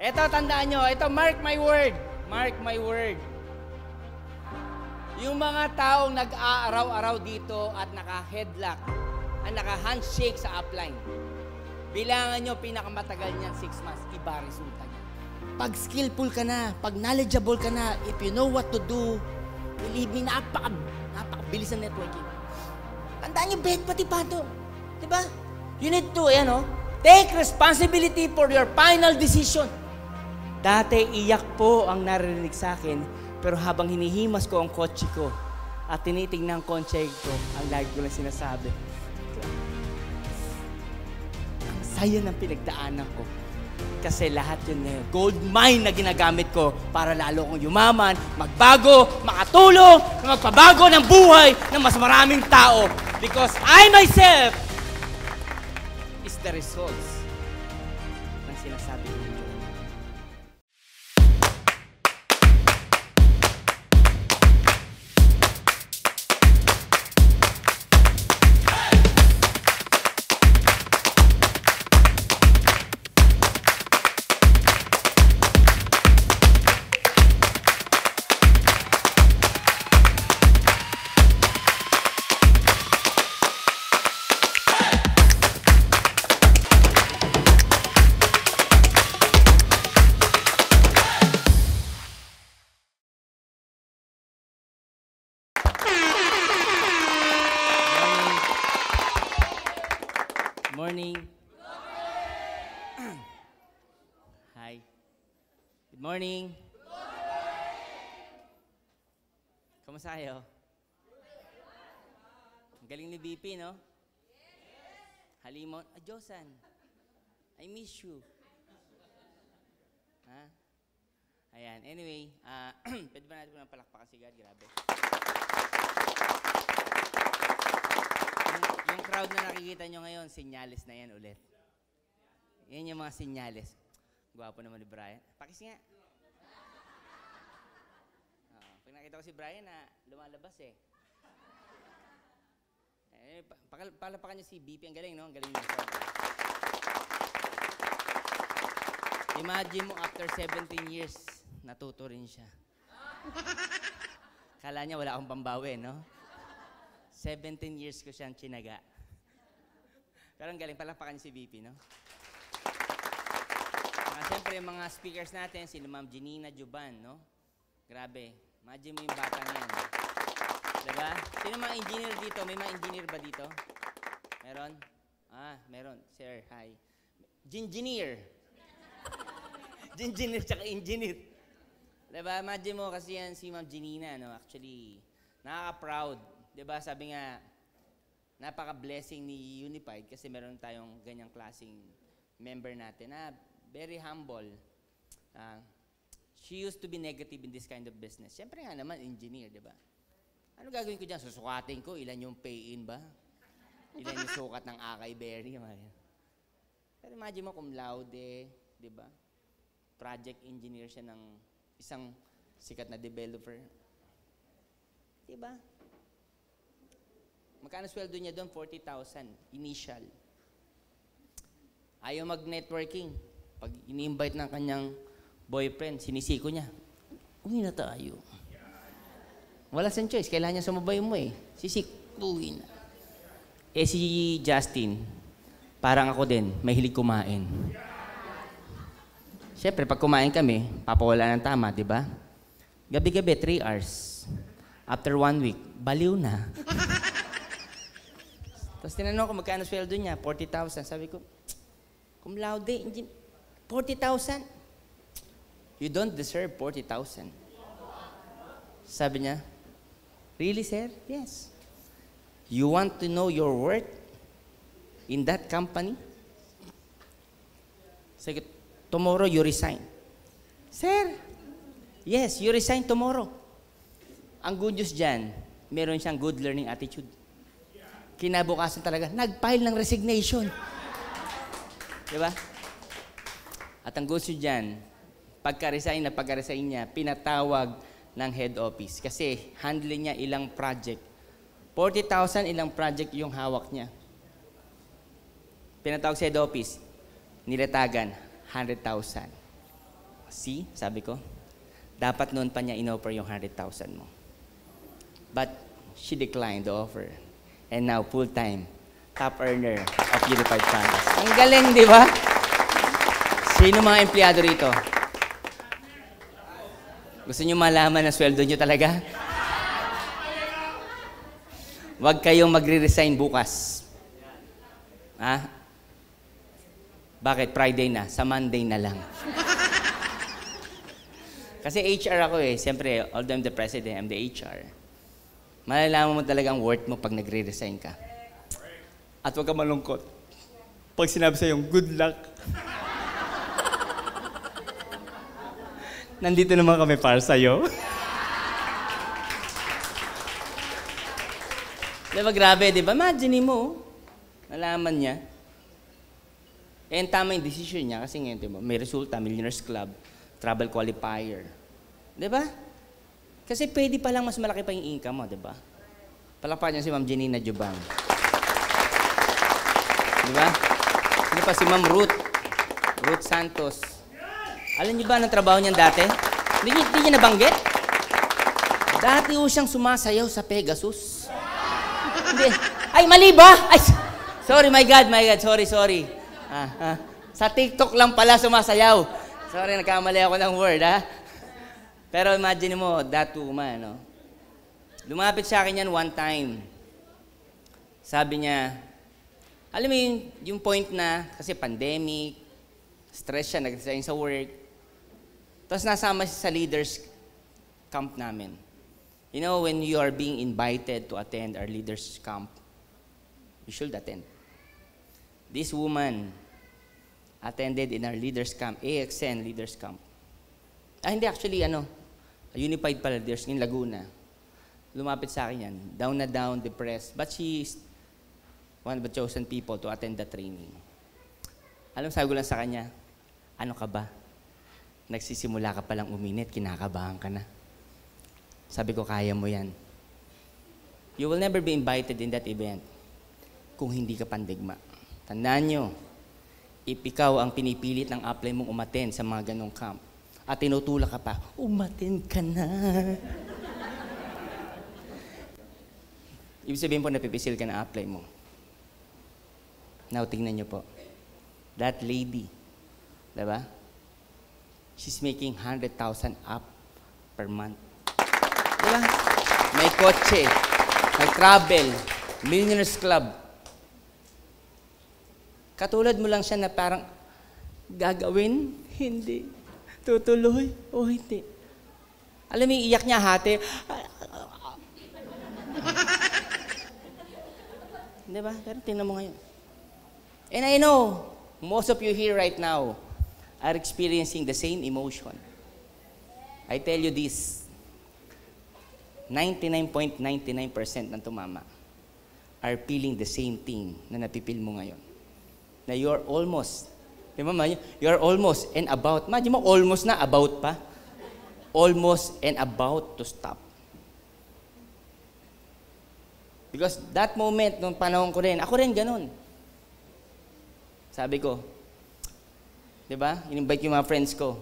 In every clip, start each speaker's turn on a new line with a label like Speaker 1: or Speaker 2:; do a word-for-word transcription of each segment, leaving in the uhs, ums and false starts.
Speaker 1: Ito, tandaan nyo. Ito, mark my word. Mark my word. Yung mga taong nag-aaraw-araw dito at naka-headlock, at naka-handshake sa upline, bilangan nyo, pinakamatagal niyan, six months, iba resulta niya. Pag skillful ka na, pag knowledgeable ka na, if you know what to do, believe me, napaka, napakabilis ng networking. Tandaan nyo, bet pati pa ito. Diba? You need to, ayan o, take responsibility for your final decision. Dati, iyak po ang naririnig sa akin, pero habang hinihimas ko ang kotse ko at tinitingnan ang kotse ko, ang lagi ko lang sinasabi, ang saya ng pinagdaanan ko. Kasi lahat yun na yun, gold mine na ginagamit ko para lalo akong yumaman, magbago, makatulong, magpabago ng buhay ng mas maraming tao. Because I myself is the results ng sinasabi ko. Morning. Hi. Good morning. Good morning. Kamusta kayo? Ang galing ni B P, no? Yes. Halimon. Ah, Josan. I miss you. Ha? Ayan. Anyway, uh, pwede ba natin ko ng palakpakan si God? Grabe. Yung crowd na nakikita nyo ngayon, senyales na yan ulit. Yan yung mga senyales. Gwapo naman ni Brian. Pakis nga. Uh, pag nakita ko si Brian na lumalabas eh. eh palapakan nyo si B P. Ang galing, no? Ang galing niya. Imagine mo, after seventeen years, natuto rin siya. Kala niya wala akong pambawi, no? seventeen years ko siyang tsinaga. Pero ang galing, palapakan si B P, no? Uh, Siyempre, mga speakers natin, si Ma'am Janina Juban, no? Grabe. Imagine mo yung bata niyan. Diba? Sino mga engineer dito? May mga engineer ba dito? Meron? Ah, meron. Sir, hi. Gingineer. Gingineer tsaka engineer. Diba? Imagine mo kasi yan si Ma'am Janina, no? Actually, nakaka-proud. Diba? Sabi nga, napaka-blessing ni Unified kasi meron tayong ganyang klaseng member natin na very humble. Uh, she used to be negative in this kind of business. Siyempre nga naman, engineer, diba? Ano gagawin ko dyan? Susukatin ko? Ilan yung pay-in ba? Ilan yung sukat ng Akay Berry? Pero imagine mo cum laude, diba? Project engineer siya ng isang sikat na developer. Diba? Magkano sweldo niya doon? forty thousand. Initial. Ayaw mag-networking. Pag ini-invite ng kanyang boyfriend, sinisiko niya. Uwi na tayo. Wala siyang choice. Kailangan niya sumabay mo eh. Sisik. Uwi na. Eh si Justin, parang ako din, mahilig kumain. Siyempre, pag kumain kami, papawala ng tama, di ba? Gabi-gabi, three hours. After one week, baliw na. Tapos tinanong ko, magkano sweldo niya? forty thousand. Sabi ko, cum laude, forty thousand? You don't deserve forty thousand. Sabi niya, really, sir? Yes. You want to know your worth in that company? Sabi ko, tomorrow you resign. Sir, yes, you resign tomorrow. Ang good news dyan, meron siyang good learning attitude. Kinabukasan talaga, nag-file ng resignation. Diba? At ang good news dyan, pagka-resign na pagka-resign niya, pinatawag ng head office. Kasi handling niya ilang project. forty thousand ilang project yung hawak niya. Pinatawag sa head office, nilatagan, one hundred thousand. see, sabi ko, dapat noon pa niya in-offer yung one hundred thousand mo. But she declined the offer. And now, full-time, top earner of Unified Campus. Ang galing, di ba? Sino mga empleyado rito? Gusto niyo malaman na sweldo niyo talaga? Huwag kayong magre-resign bukas. Ha? Bakit? Friday na. Sa Monday na lang. Kasi H R ako eh. Siyempre, although I'm the president, I'm the H R. Malalaman mo talagang worth mo pag nagre-resign ka. At huwag ka malungkot. Pag sinabi sa'yo, good luck. Nandito naman kami para sa'yo. Diba grabe, di ba? Imagine mo, nalaman niya. And tama yung decision niya kasi ngayon, diba, may resulta, Millionaires Club, travel qualifier. Di ba? Kasi pwede pa lang mas malaki pa yung income mo, di ba? Palakpakan niya si Ma'am Janina Jubang. Di ba? Ano pa si Ma'am Ruth, Ruth Santos. Alam niyo ba anong trabaho niyan dati? Hindi, hindi niya nabanggit? Dati ho siyang sumasayaw sa Pegasus. Hindi. Ay, mali ba? Ay, sorry, my God, my God. Sorry, sorry. Ah, ah. Sa TikTok lang pala sumasayaw. Sorry, nagkamali ako ng word, ha? Pero imagine mo, that woman, no? Lumapit sa akin yan one time. Sabi niya, alam mo yung, yung point na, kasi pandemic, stress siya, nag-resign sa work. Tapos nasama siya sa leaders camp namin. You know, when you are being invited to attend our leaders camp, you should attend. This woman attended in our leaders camp, A X N leaders camp. Ah, hindi actually, ano, Unified pala leaders in Laguna. Lumapit sa akin yan, down na down, depressed. But she is one of the chosen people to attend the training. Alam, sabi ko lang sa kanya, ano ka ba? Nagsisimula ka palang uminit, kinakabahan ka na. Sabi ko, kaya mo yan. You will never be invited in that event kung hindi ka pandigma. Tandaan nyo, if ikaw ang pinipilit ng apply mong umaten sa mga ganong camp, at tinutulak ka pa, umaten ka na. Ibig sabihin po, napipisil ka na apply mo. Now, tingnan nyo po. That lady, diba? She's making one hundred thousand up per month. Diba? May kotse, may travel, Millionaires Club. Katulad mo lang siya na parang gagawin, hindi. Tutuloy o hindi. Alam mo, iyak niya hati. Diba? Pero tingnan mo ngayon. And I know, most of you here right now are experiencing the same emotion. I tell you this, ninety-nine point nine nine percent ng tumama are feeling the same thing na napipil mo ngayon. Na you're almost, di ba man, you're almost and about, imagine mo, almost na, about pa. Almost and about to stop. Because that moment, nung panahon ko rin, ako rin ganun. Sabi ko, di ba, in-invite yung mga friends ko.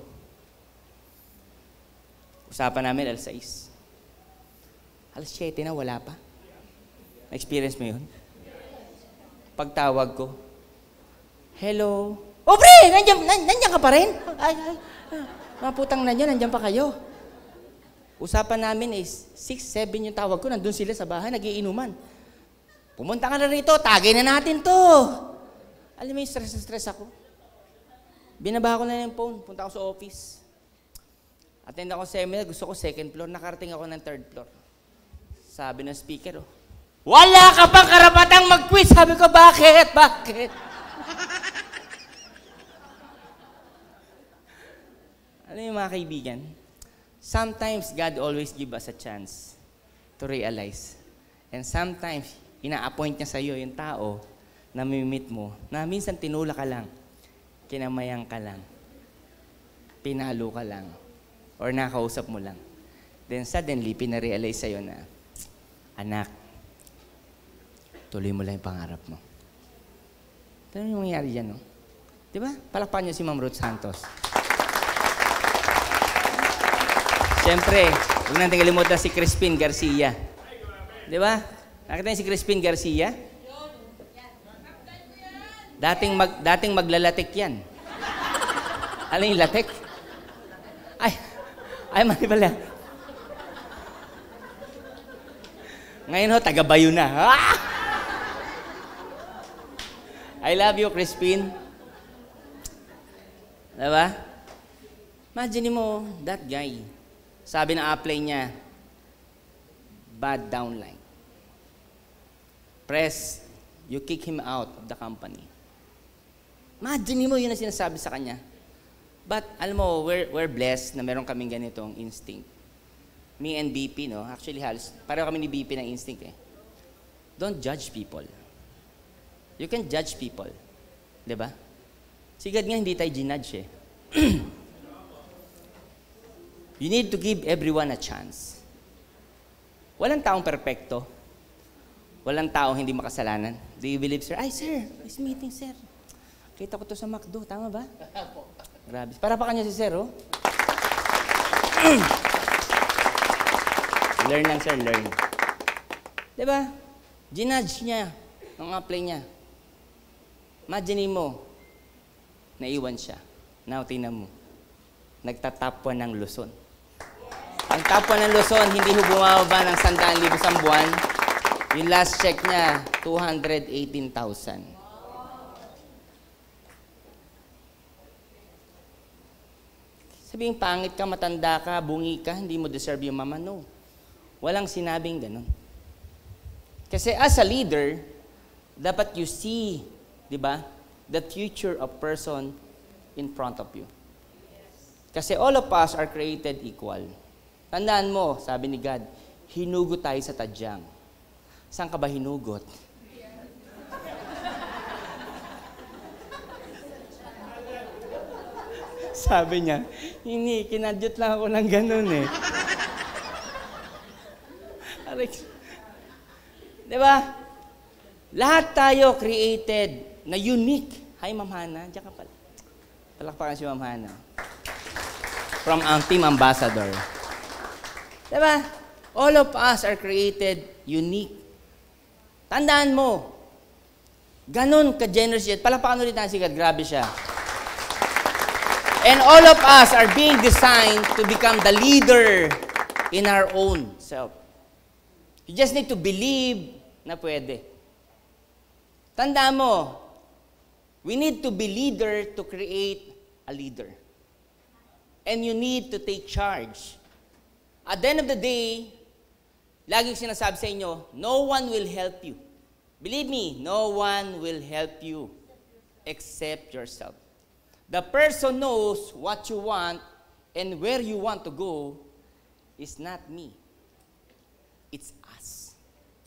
Speaker 1: Usapan namin, alas sais. alas siyete na, wala pa. Na-experience mo yun? Pagtawag ko, hello? Oh, pre! Nandiyan, nandiyan ka pa rin? Ay, ay, mga putang nandiyan, nandiyan pa kayo. Usapan namin is six, seven yung tawag ko, nandun sila sa bahay, nagiinuman. Pumunta ka na rito, tagay na natin to. Alam mo yung stress-stress ako. Binaba ko na yung phone, punta ako sa office. Attend ako sa seminar, gusto ko second floor, nakarating ako ng third floor. Sabi ng speaker, oh, wala ka pang karapatang mag-quiz. Sabi ko, bakit? Bakit? Alam mo mga kaibigan, sometimes God always give us a chance to realize. And sometimes, ina-appoint niya sa iyo yung tao na mimit mo, na minsan tinula ka lang, kinamayang ka lang, pinalo ka lang, or nakausap mo lang. Then suddenly, pinarealize sa'yo na, anak, tuloy mo lang yung pangarap mo. Pero yung mangyari dyan, no? Diba? Palakpan niyo si Ma'am Ruth Santos. Siyempre, huwag natin kalimutan si Crispin Garcia. Di ba? Nakita niyo si Crispin Garcia? Dating, mag, dating maglalatik yan. Ano yung latik? Ay, ay mali pala. Ngayon ho, taga-Bayo na. Ah! I love you, Crispin. Diba? Imagine mo, that guy, sabi ng apply niya, bad downline. Press, you kick him out of the company. Imagine mo, yun ang sinasabi sa kanya. But, alam mo, we're, we're blessed na meron kaming ganitong instinct. Me and B P, no? Actually, halos, pareho kami ni B P ng instinct eh. Don't judge people. You can judge people. Diba? Sigad nga, hindi tayo ginudge eh. You need to give everyone a chance. Walang taong perpekto. Walang taong hindi makasalanan. Do you believe, sir? Ay, sir, this meeting, sir. Kita ko to sa McDo. Tama ba? Grabe. Para pa kanya si sir, oh. Learn lang, sir. Learn. Diba? Ginudge niya ang apply niya. Imagine mo, naiwan siya. Now, tingnan mo. Nagtatapwa ng Luzon. Ang tapwa ng Luzon, hindi ho bumababa ng sandaan libo sa buwan. Yung last check niya, two hundred eighteen thousand. Sabihin, pangit ka, matanda ka, bungi ka, hindi mo deserve yung mama. No. Walang sinabing ganun. Kasi as a leader, dapat you see, di ba, the future of person in front of you. Kasi all of us are created equal. Tandaan mo, sabi ni God, hinugot tayo sa tadyang. Saan ka ba hinugot? Sabi niya, hindi, kinadyot lang ako ng ganun eh. Alex, di ba? Lahat tayo created na unique. Hi, Ma'am Hana. Diyan ka pala. Palakpakan si Ma'am Hana. From ang team ambassador. Di ba? All of us are created unique. Tandaan mo, ganun ka-generous yet. Palakpakan ulit natin si God. Grabe siya. And all of us are being designed to become the leader in our own self. You just need to believe na pwede. Tandaan mo, we need to be leader to create a leader. And you need to take charge. At the end of the day, laging sinasabi sa inyo, no one will help you. Believe me, no one will help you except yourself. The person knows what you want and where you want to go is not me. It's us.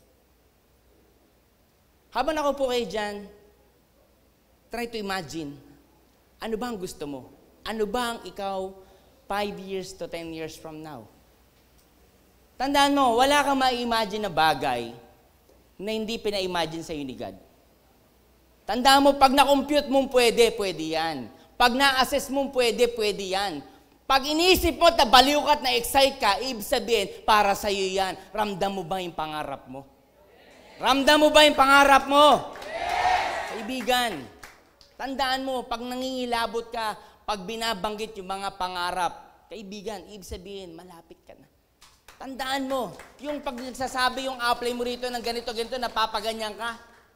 Speaker 1: Habang ako po kayo dyan, try to imagine, ano ba ang gusto mo? Ano ba ang ikaw five years to ten years from now? Tandaan mo, wala kang ma-imagine na bagay na hindi pina-imagine sa'yo ni God. Tandaan mo, pag na-compute mo, pwede, pwede yan. Pag na-assess mo, pwede, pwede yan. Pag inisip mo, tabaliw ka at na-excite ka, ibig sabihin, para sa'yo yan. Ramdam mo ba yung pangarap mo? Ramdam mo ba yung pangarap mo? Kaibigan, tandaan mo, pag nangingilabot ka, pag binabanggit yung mga pangarap, kaibigan, ibig sabihin, malapit ka na. Tandaan mo, yung pag nagsasabi yung apply mo rito ng ganito, ganito, napapaganyan ka.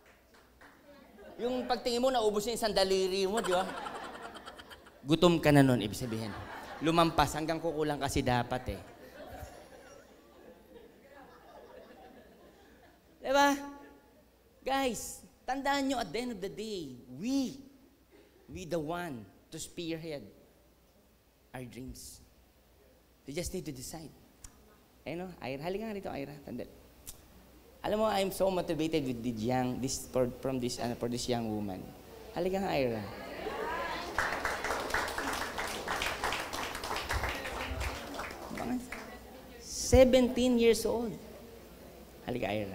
Speaker 1: Yung pagtingin mo, naubos yung isang daliri mo, di ba? Gutom ka na nun, ibig sabihin. Lumampas, hanggang kukulang kasi dapat eh. Diba? Guys, tandaan nyo, at the end of the day, we, we the one to spearhead our dreams. You just need to decide. Eh no, Ira, halika nga rito, Ira, tandal. Alam mo, I'm so motivated with this young, this, for, from this, uh, for this young woman. Halika nga, Ira. seventeen years old. Halika, Ira.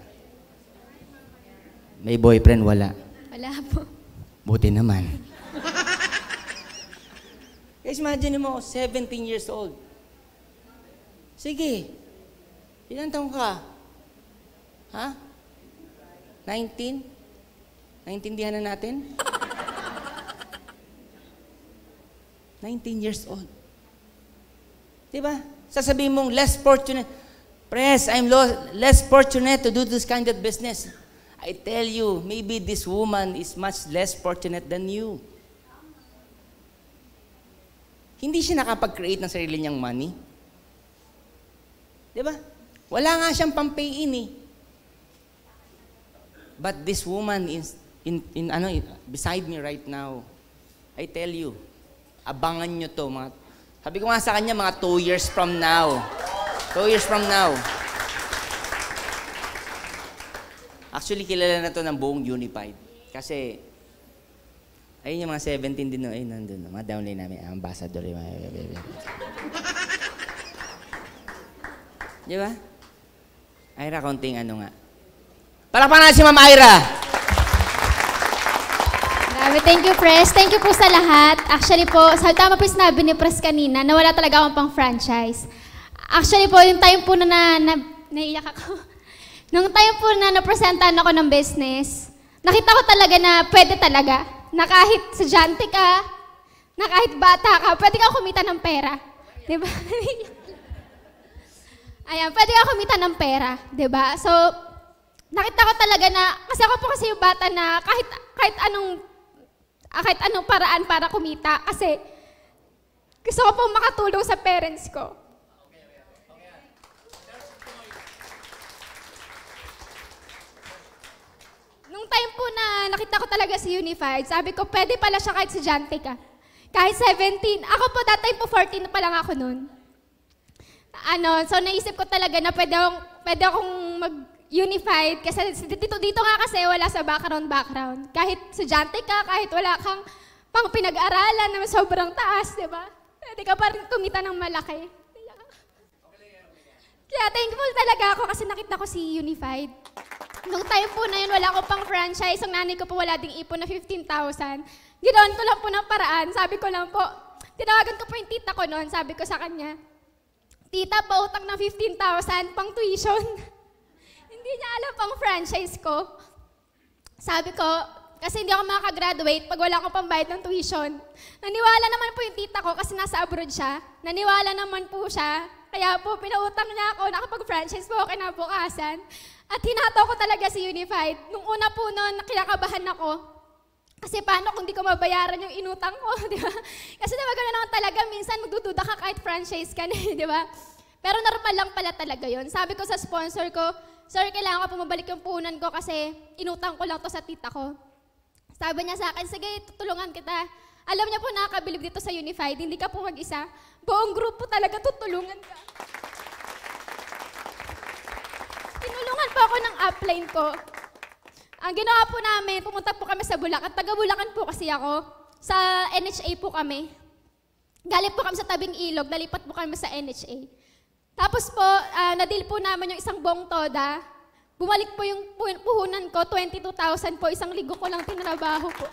Speaker 1: May boyfriend, wala?
Speaker 2: Wala po.
Speaker 1: Buti naman. Guys, imagine mo, seventeen years old. Sige. Ilan taong ka? Ha? nineteen? Naintindihan na natin? nineteen years old. Diba? Sasabihin mong less fortunate. Press, I'm lo- less fortunate to do this kind of business. I tell you, maybe this woman is much less fortunate than you. Hindi siya nakapag-create ng sarili niyang money. Diba? Wala nga siyang pang-pay-in eh. But this woman is in, in, ano, beside me right now. I tell you, abangan nyo to. Mga, sabi ko nga sa kanya, mga two years from now. Two years from now. Actually, kilala na to ng buong Unified. Kasi, ayun yung mga seventeen din, no? Ayun, nandun, no? Mga downline namin, ambassador. Yung mga... Di ba? Ira, konting ano nga. Palakpakan natin si Ma'am Ira!
Speaker 2: Grabe, thank you, Pres. Thank you po sa lahat. Actually po, sa tama po yung sinabi ni Pres kanina, na wala talaga akong pang franchise. Actually po, yung time po na, na, na naiiyak ako, nung time po na napresentan ako ng business, nakita ko talaga na pwede talaga, na kahit estudyante ka, na kahit bata ka, pwede kang kumita ng pera. Diba? Ayan, pwede kang kumita ng pera. Diba? So, nakita ko talaga na, kasi ako po kasi yung bata na kahit, kahit anong, kahit anong paraan para kumita, kasi gusto ko po makatulong sa parents ko. Nung time po na nakita ko talaga si Unified, sabi ko, pwede pala siya kahit estudyante ka. Kahit seventeen. Ako po, that time po, fourteen pa lang ako nun. Ano, so naisip ko talaga na pwede akong, pwede akong mag-unified kasi dito, dito nga kasi wala sa background-background. Kahit estudyante ka, kahit wala kang pang pinag-aralan na sobrang taas, di ba? Pwede ka pa rin kumita ng malaki. Kaya thankful talaga ako kasi nakita ko si Unified. Nung time po na yun, wala ko pang franchise. Ang nanay ko po wala ding ipon na fifteen thousand. Ginawan ko lang po ng paraan. Sabi ko lang po, tinawagan ko po yung tita ko noon. Sabi ko sa kanya, tita, pautang ng fifteen thousand pang tuition. Hindi niya alam pang franchise ko. Sabi ko, kasi hindi ako makakagraduate pag wala akong pambayad ng tuition. Naniwala naman po yung tita ko kasi nasa abroad siya. Naniwala naman po siya. Kaya po, pinautang niya ako, nakapag-franchise po ako kinabukasan. At hinato ko talaga si Unified. Nung una po noon, kinakabahan ako. Kasi paano kung di ko mabayaran yung inutang ko, di ba? Kasi diba gano'n naman talaga, minsan magdududa ka kahit franchise ka na, di ba? Pero normal lang pala talaga yon. Sabi ko sa sponsor ko, sir, kailangan ko po mabalik yung puhunan ko kasi inutang ko lang to sa tita ko. Sabi niya sa akin, sige, tutulungan kita. Alam niya po, nakakabilib dito sa Unified, hindi ka po mag-isa. Buong grupo talaga tutulungan ka. Tinulungan po ako ng upline ko. Ang ginawa po namin, pumunta po kami sa Bulacan. Taga-Bulacan po kasi ako. Sa N H A po kami. Galing po kami sa tabing ilog, nalipat po kami sa N H A. Tapos po, uh, nadil po namin yung isang buong toda. Bumalik po yung puhunan ko, twenty-two thousand po, isang linggo ko lang tinrabaho po.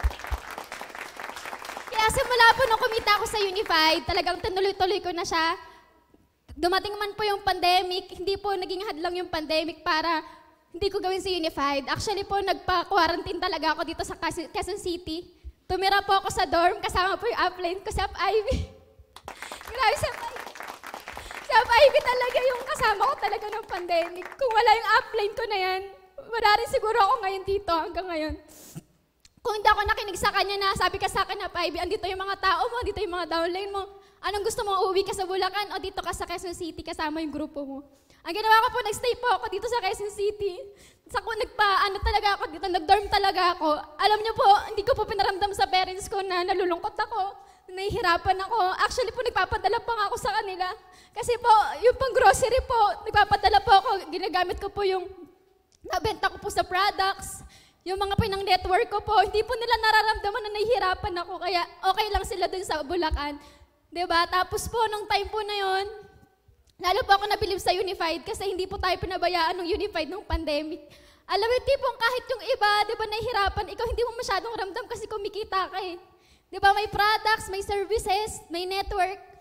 Speaker 2: Kaya simula po nung kumita ako sa Unified, talagang tinuloy-tuloy ko na siya. Dumating man po yung pandemic, hindi po naging hadlang yung pandemic para hindi ko gawin si Unified. Actually po, nagpa-quarantine talaga ako dito sa Quezon City. Tumira po ako sa dorm, kasama po yung upline ko, Sap Ivy. Grabe, Sap Ivy. Sap Ivy talaga yung kasama ko talaga ng pandemic. Kung wala yung upline ko na yan, wala rin siguro ako ngayon dito hanggang ngayon. Kung hindi ako nakinig sa kanya na sabi ka sa akin na, Ivy, andito yung mga tao mo, andito yung mga downline mo. Anong gusto mo, uuwi ka sa Bulacan o dito ka sa Quezon City kasama yung grupo mo? Ang ginawa ko po, nag-stay po ako dito sa Quezon City. Sa ko, nagpa, ano talaga ako dito, nag-dorm talaga ako. Alam niyo po, hindi ko po pinaramdam sa parents ko na nalulungkot ako, nahihirapan ako. Actually po, nagpapadala pa nga ako sa kanila. Kasi po, yung pang grocery po, nagpapadala po ako, ginagamit ko po yung nabenta ko po sa products. Yung mga pinang network ko po, hindi po nila nararamdaman na nahihirapan ako, kaya okay lang sila dun sa Bulacan. Diba? Tapos po, nung time po na yon, lalo po ako nabilib sa Unified kasi hindi po tayo pinabayaan ng Unified nung pandemic. Alam mo, tipong kahit yung iba, di ba, nahihirapan, ikaw hindi mo masyadong ramdam kasi kumikita ka eh. Di ba, may products, may services, may network.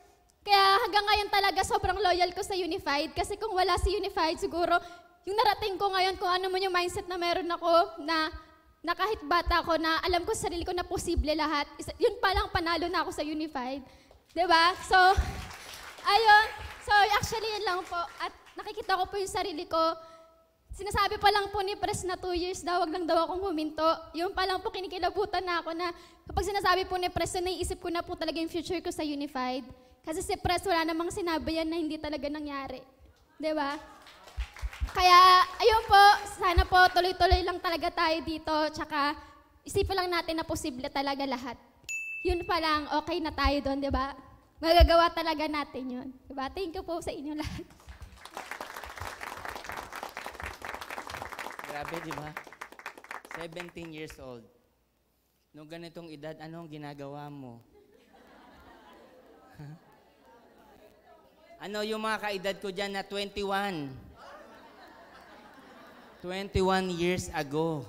Speaker 2: Kaya hanggang ngayon talaga sobrang loyal ko sa Unified. Kasi kung wala si Unified, siguro yung narating ko ngayon, kung ano man yung mindset na meron ako, na, na kahit bata ko, na alam ko sa sarili ko na posible lahat, isa, yun palang panalo na ako sa Unified. Diba? So, ayun. So, actually, yun lang po. At nakikita ko po yung sarili ko. Sinasabi pa lang po ni Pres na two years daw, wag lang daw akong huminto. Yung pa lang po kinikilabutan na ako na kapag sinasabi po ni Pres, so naiisip ko na po talaga yung future ko sa Unified. Kasi si Pres, wala namang sinabi yan na hindi talaga nangyari. Diba? Kaya, ayun po, sana po tuloy-tuloy lang talaga tayo dito. Tsaka, isipin lang natin na posible talaga lahat. Yun pa lang, okay na tayo doon, diba? Magagawa talaga natin yun. Diba? Thank you po sa inyo lahat.
Speaker 1: Grabe, di ba? seventeen years old. Nung ganitong edad, ano ang ginagawa mo? Ano yung mga kaedad ko dyan na twenty-one? twenty-one years ago.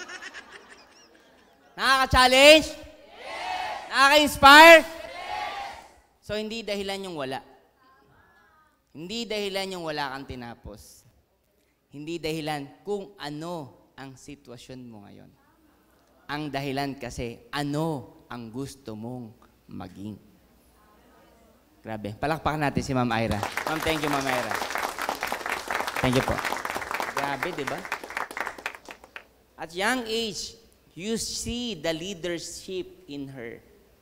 Speaker 1: Nakaka-challenge? Yes! Nakaka-inspire? Yes! So, hindi dahilan yung wala. Hindi dahilan yung wala kang tinapos. Hindi dahilan kung ano ang sitwasyon mo ngayon. Ang dahilan kasi ano ang gusto mong maging. Grabe. Palakpakan natin si Ma'am Ira. Ma'am, thank you, Ma'am Ira. Thank you po. Grabe, di ba? At young age, you see the leadership in her.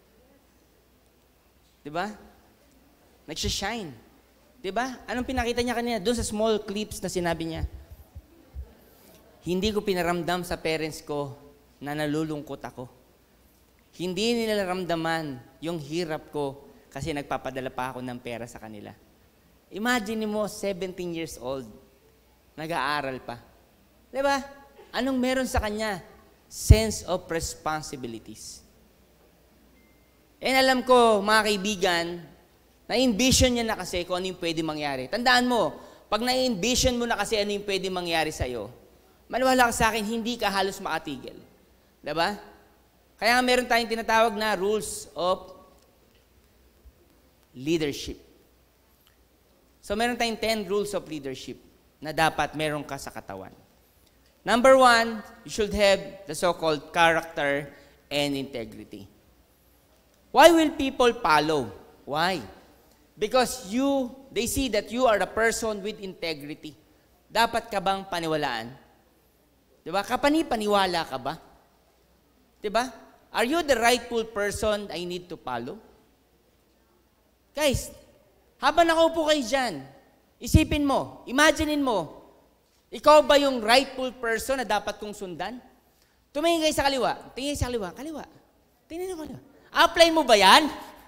Speaker 1: Di ba? Nagsishine. Di ba? Anong pinakita niya kanina? Doon sa small clips na sinabi niya. Hindi ko pinaramdam sa parents ko na nalulungkot ako. Hindi nila ramdaman yung hirap ko kasi nagpapadala pa ako ng pera sa kanila. Imagine mo, seventeen years old, nag-aaral pa. Diba? Anong meron sa kanya? Sense of responsibilities. And alam ko, mga kaibigan, na-envision niya na kasi kung ano yung pwede mangyari. Tandaan mo, pag na-envision mo na kasi ano yung pwede mangyari sa'yo, maniwala ka sa akin, hindi ka halos makatigil. Diba? Kaya meron tayong tinatawag na rules of leadership. So meron tayong ten rules of leadership na dapat meron ka sa katawan. Number one, you should have the so-called character and integrity. Why will people follow? Why? Because you, they see that you are a person with integrity. Dapat ka bang paniwalaan? Diba? Kapani-paniwala ka ba? Diba? Are you the rightful person I need to follow? Guys, habang nakaupo kayo dyan, isipin mo, imaginein mo, ikaw ba yung rightful person na dapat kong sundan? Tumingin kayo sa kaliwa. Tingin sa kaliwa. Kaliwa. Tingin mo kaliwa. Apply mo ba yan?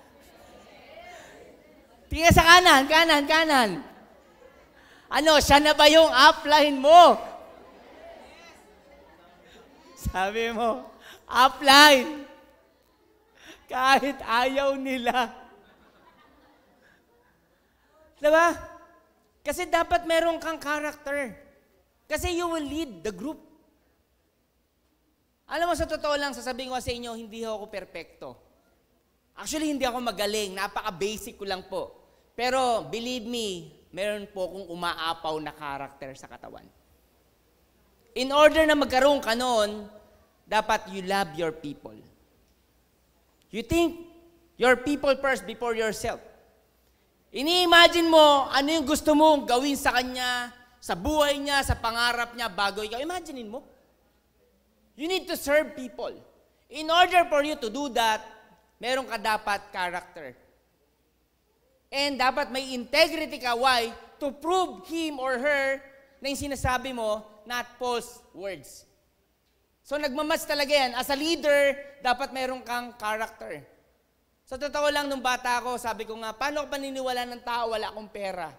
Speaker 1: Tingin sa kanan, kanan, kanan. Ano, siya na ba yung upline mo? Sabi mo, upline. Kahit ayaw nila. Diba? Kasi dapat meron kang character. Kasi you will lead the group. Alam mo, sa totoo lang, sasabihin ko sa inyo, hindi ako perpekto. Actually, hindi ako magaling. Napaka-basic ko lang po. Pero, believe me, meron po akong umaapaw na character sa katawan. In order na magkaroon ka noon, dapat you love your people. You think your people first before yourself. Ini-imagine mo ano yung gusto mong gawin sa kanya, sa buhay niya, sa pangarap niya, bago ikaw. Imaginein mo. You need to serve people. In order for you to do that, meron ka dapat character. And dapat may integrity ka. Why? To prove him or her na yung sinasabi mo, not false words. So nagmamatch talaga yan. As a leader, dapat meron kang character. Sa totoo lang, nung bata ako, sabi ko nga, paano ko paniniwala ng tao, wala akong pera?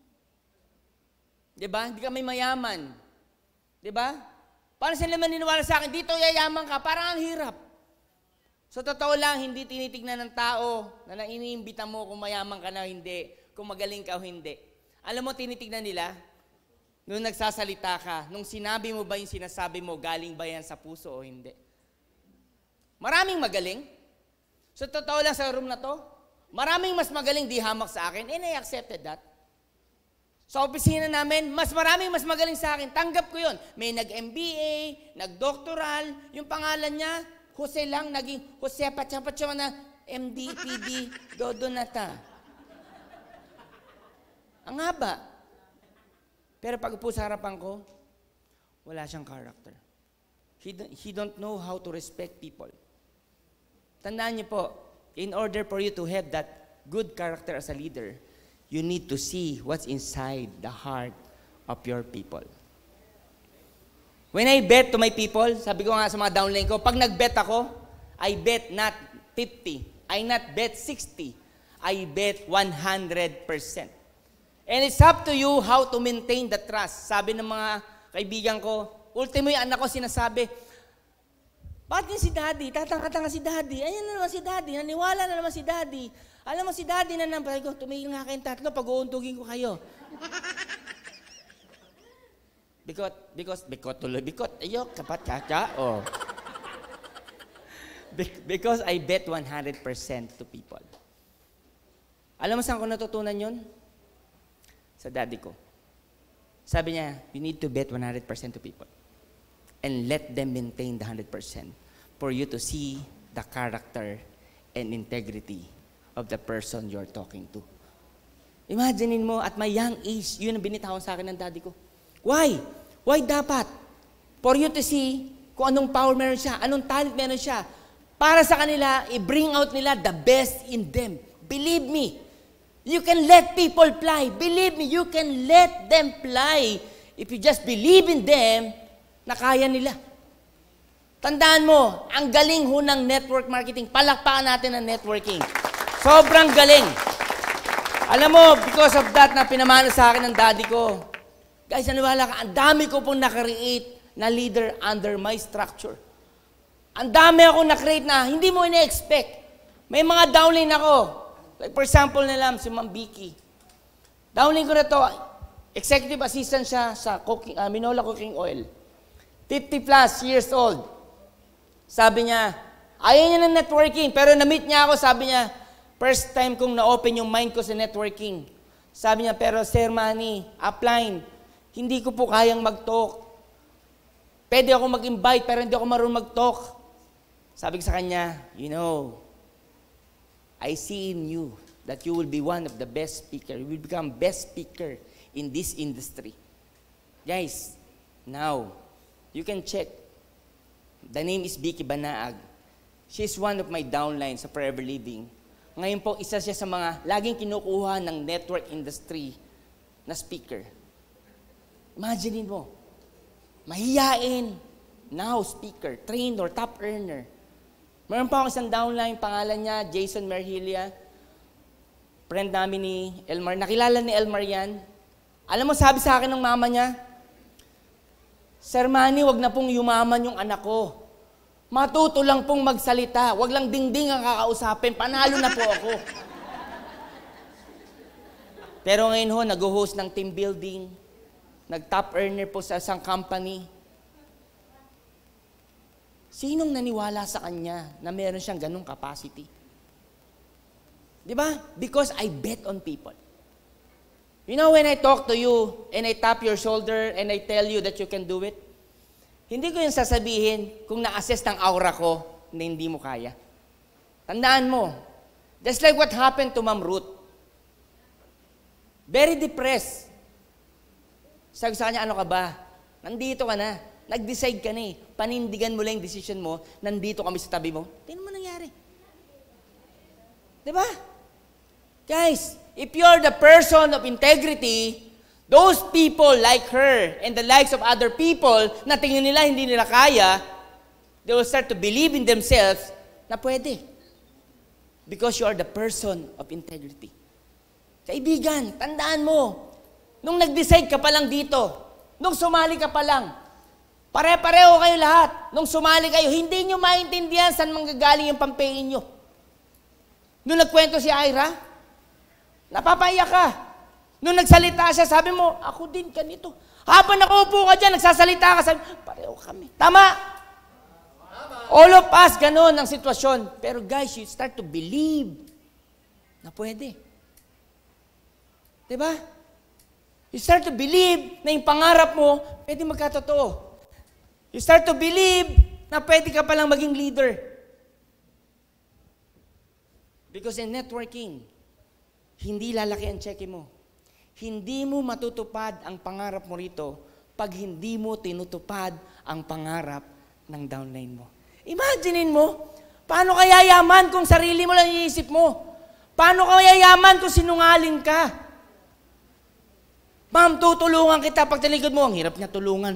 Speaker 1: Diba? Hindi kami mayaman. Diba? Paano sila maniniwala sa akin, dito yayaman ka, parang ang hirap. Sa totoo lang, hindi tinitignan ng tao na iniimbita mo kung mayaman ka na o hindi, kung magaling ka o hindi. Alam mo, tinitignan nila, nung nagsasalita ka, nung sinabi mo ba yung sinasabi mo, galing ba yan sa puso o hindi? Maraming magaling. Sa totoo lang sa room na to, Maraming mas magaling di hamak sa akin, and I accepted that. Sa opisina namin, mas maraming mas magaling sa akin. Tanggap ko yun. May nag-M B A, nag-doctoral, yung pangalan niya, Jose lang, naging Jose Pachapacho na M D, P D, Dodonata. Ang haba. Pero pag upo sa harapan ko, wala siyang character. He, don't, he don't know how to respect people. Tandaan niyo po, in order for you to have that good character as a leader, you need to see what's inside the heart of your people. When I bet to my people, sabi ko nga sa mga downline ko, pag nag-bet ako, I bet not fifty, I not bet sixty, I bet one hundred percent. And it's up to you how to maintain the trust. Sabi ng mga kaibigan ko, ultimo yung anak ko sinasabi, bakit niya si Daddy? Tatanga-tanga si Daddy. Ayan na naman si Daddy. Naniwala na naman si Daddy. Alam mo si Daddy na naman. Sabi ko, tumigil nga kayong tatlo, pag-uuntugin ko kayo. Bikot, because, bikot tuloy, bikot. Ayok, kapat, kaka, oh. Because I bet one hundred percent to people. Alam mo saan ko natutunan yun? Sa daddy ko. Sabi niya, you need to bet one hundred percent to people. And let them maintain the one hundred percent for you to see the character and integrity of the person you're talking to. Imaginein mo, at my young age, yun ang binitawan sa akin ng daddy ko. Why? Why dapat? For you to see kung anong power meron siya, anong talent meron siya. Para sa kanila, i-bring out nila the best in them. Believe me, you can let people fly. Believe me, you can let them fly. If you just believe in them, na kaya nila. Tandaan mo, ang galing ho ng network marketing. Palakpakan natin ang networking. Sobrang galing. Alam mo, because of that na pinamana sa akin ng daddy ko, guys, naniwala ka, ang dami ko pong nakreate na leader under my structure. Ang dami ako na-create na hindi mo ina-expect. May mga downline ako. Like for example na lang, si Ma'am Vicky. Downline ko na to, executive assistant siya sa cooking, uh, Minola Cooking Oil. fifty plus years old. Sabi niya, ayaw niya ng networking, pero na-meet niya ako, sabi niya, first time kong na-open yung mind ko sa networking. Sabi niya, pero Sir Manny, upline, hindi ko po kayang mag-talk. Pwede ako mag-invite, pero hindi ako marunong mag-talk. Sabi ko sa kanya, you know, I see in you that you will be one of the best speaker. You will become best speaker in this industry. Guys, now, you can check. The name is Vicky Banaag. She's one of my downlines sa Forever Living. Ngayon po, isa siya sa mga laging kinukuha ng network industry na speaker. Imagine mo, mahiyain, now speaker, trained or top earner. Meron pa ako isang downline, pangalan niya, Jason Merhilia. Friend namin ni Elmar. Nakilala ni Elmar yan. Alam mo, sabi sa akin ng mama niya, Sir Manny, wag na pong yumaman yung anak ko. Matuto lang pong magsalita. Wag lang dingding ang kakausapin. Panalo na po ako. Pero ngayon ho, nag-host ng team building. Nag-top earner po sa isang company. Sinong naniwala sa kanya na meron siyang ganung capacity? Di ba? Because I bet on people. You know, when I talk to you and I tap your shoulder and I tell you that you can do it, hindi ko yung sasabihin kung na-assess ng aura ko na hindi mo kaya. Tandaan mo, just like what happened to Ma'am Ruth. Very depressed. Sabi sa kanya, ano ka ba? Nandito ka na. Nag-decide ka na eh. Panindigan mo lang yung decision mo, nandito kami sa tabi mo. Tingnan mo nangyari. Diba? Guys, if you're the person of integrity, those people like her and the likes of other people na tingin nila hindi nila kaya, they will start to believe in themselves na pwede. Because you are the person of integrity. Kaibigan, tandaan mo, nung nag-decide ka pa lang dito, nung sumali ka pa lang, pare-pareho kayo lahat. Nung sumali kayo, hindi nyo maintindihan saan manggagaling yung pampein nyo. Nung nagkwento si Ira, napapaiyak ka. Nung nagsalita siya, sabi mo, ako din ganito. Habang nakaupo ka dyan, nagsasalita ka, sabi, pareho kami. Tama? All of us, ganun ang sitwasyon. Pero guys, you start to believe na pwede. Diba? You start to believe na yung pangarap mo, pwede magkatotoo. You start to believe na pwede ka palang maging leader. Because in networking, hindi lalaki ang cheque mo. Hindi mo matutupad ang pangarap mo rito pag hindi mo tinutupad ang pangarap ng downline mo. Imaginein mo, paano kaya yaman kung sarili mo lang iisip mo? Paano kaya yaman kung sinungaling ka? Ma'am, tutulungan kita pag talikod mo. Ang hirap niya tulungan.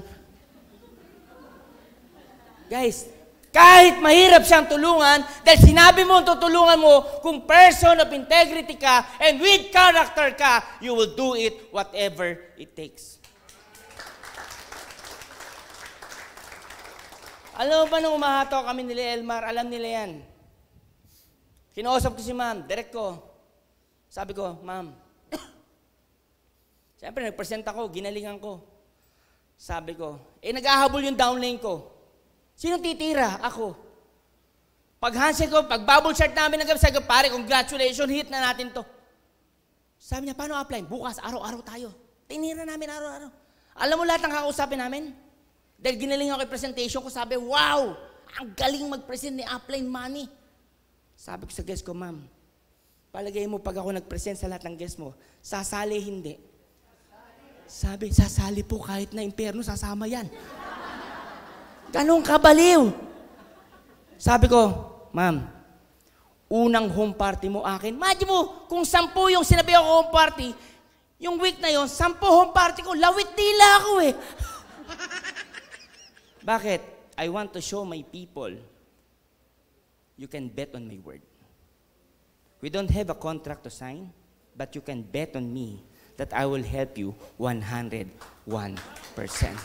Speaker 1: Guys, kahit mahirap siyang tulungan, dahil sinabi mo tutulungan mo, kung person of integrity ka and with character ka, you will do it whatever it takes. Alam mo ba nung umahato kami nila Elmar, alam nila yan. Kinausap ko si ma'am, direct ko. Sabi ko, ma'am, siyempre, nag-present ako, ginalingan ko. Sabi ko, eh, nag-ahabol yung downlane ko. Sino titira? Ako. Pag handshake ko, pag bubble chart namin, nag-sabi ko, pare, congratulations, hit na natin to. Sabi niya, paano apply? Bukas, araw-araw tayo. Tinira namin araw-araw. Alam mo lahat ng kakausapin namin? Dahil ginalingan ko yung presentation ko, sabi, wow, ang galing mag-present ni upline money. Sabi ko sa guest ko, ma'am, palagay mo pag ako nag-present sa lahat ng guest mo, sasali hindi. Sabi, sasali po kahit na impyerno, sasama yan. Ganong kabaliw. Sabi ko, ma'am, unang home party mo akin. Imagine mo, kung sampu yung sinabi ako home party, yung week na yon, sampu home party ko, lawit dila ako eh. Bakit? I want to show my people, you can bet on my word. We don't have a contract to sign, but you can bet on me that I will help you one hundred one percent.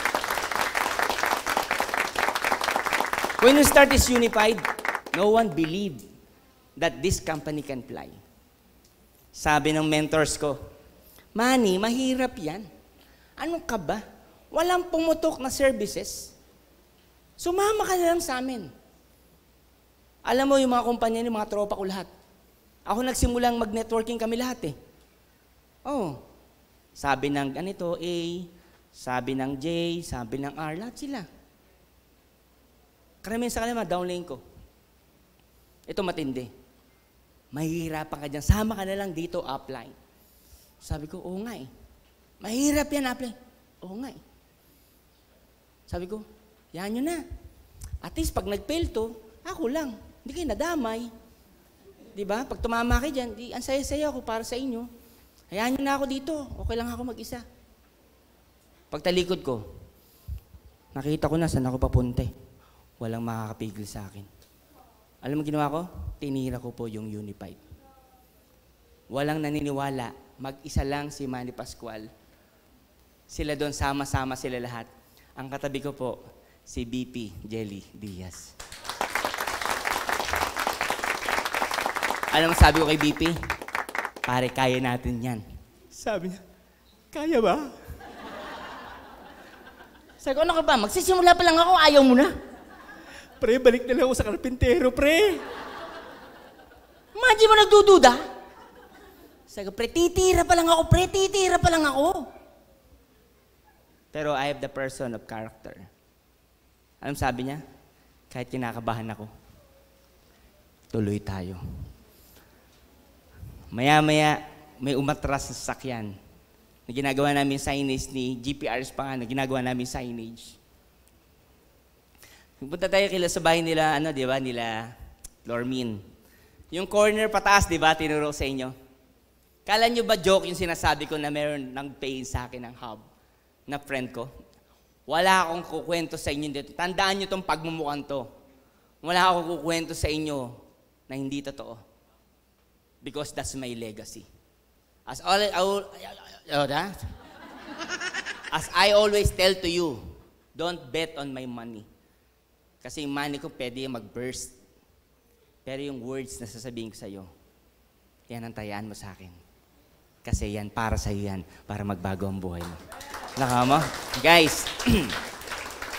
Speaker 1: When we start this unified, no one believed that this company can fly. Sabi ng mentors ko, Manny, mahirap yan. Ano ka ba? Walang pumutok na services. Sumama ka na lang sa amin. Alam mo yung mga kumpanya ni mga tropa ko lahat. Ako nagsimulang mag-networking kami lahat eh. Oh, sabi ng ganito A, sabi ng J, sabi ng R, lahat sila. Karamihan sa kanila, downlane ko. Ito matindi. Mahihirapan ka dyan, sama ka na lang dito upline. Sabi ko, oo nga eh. Mahirap yan upline. Oo nga eh. Sabi ko, yan nyo na. At least pag nag-fail to, ako lang. Hindi kayo nadamay. Diba? Pag tumama kayo dyan, di, ang saya-saya ako para sa inyo. Hayaan nyo na ako dito. Okay lang ako mag-isa. Pagtalikod ko, nakita ko na saan ako papunta. Walang makakapigil sa akin. Alam mo ginawa ko? Tinira ko po yung unified. Walang naniniwala. Mag-isa lang si Manny Pascual. Sila doon, sama-sama sila lahat. Ang katabi ko po, si B P Jelly Diaz. Alam mo sabi ko kay B P? Pare, kaya natin yan. Sabi niya, kaya ba? Sabi ko, ano ka ba? Magsisimula pa lang ako, ayaw mo na. Pre, balik na lang ako sa karpintero, pre. Imagine mo nagdududa. Sabi ko, pre, titira pa lang ako, pre, titira pa lang ako. Pero I have the person of character. Alam sabi niya? Kahit kinakabahan ako, tuloy tayo. Maya-maya, may umatras sa sasakyan na ginagawa namin signage ni G P Rs pa nga, na ginagawa namin signage. Punta tayo kila sa bahay nila, ano, di ba, nila Lormin. Yung corner pataas, di ba, tinuro sa inyo. Kala nyo ba joke yung sinasabi ko na meron ng pain sa akin ng hub na friend ko? Wala akong kukwento sa inyo dito. Tandaan nyo itong pagmumukhang to. Wala akong kukwento sa inyo na hindi totoo. Because that's my legacy. As all, I, I, as I always tell to you, don't bet on my money. Kasi yung money ko pwede mag-burst. Pero yung words na sasabihin ko sa'yo, yan ang tayaan mo sa akin. Kasi yan, para sa'yo yan, para magbago ang buhay mo. Naka mo? Guys,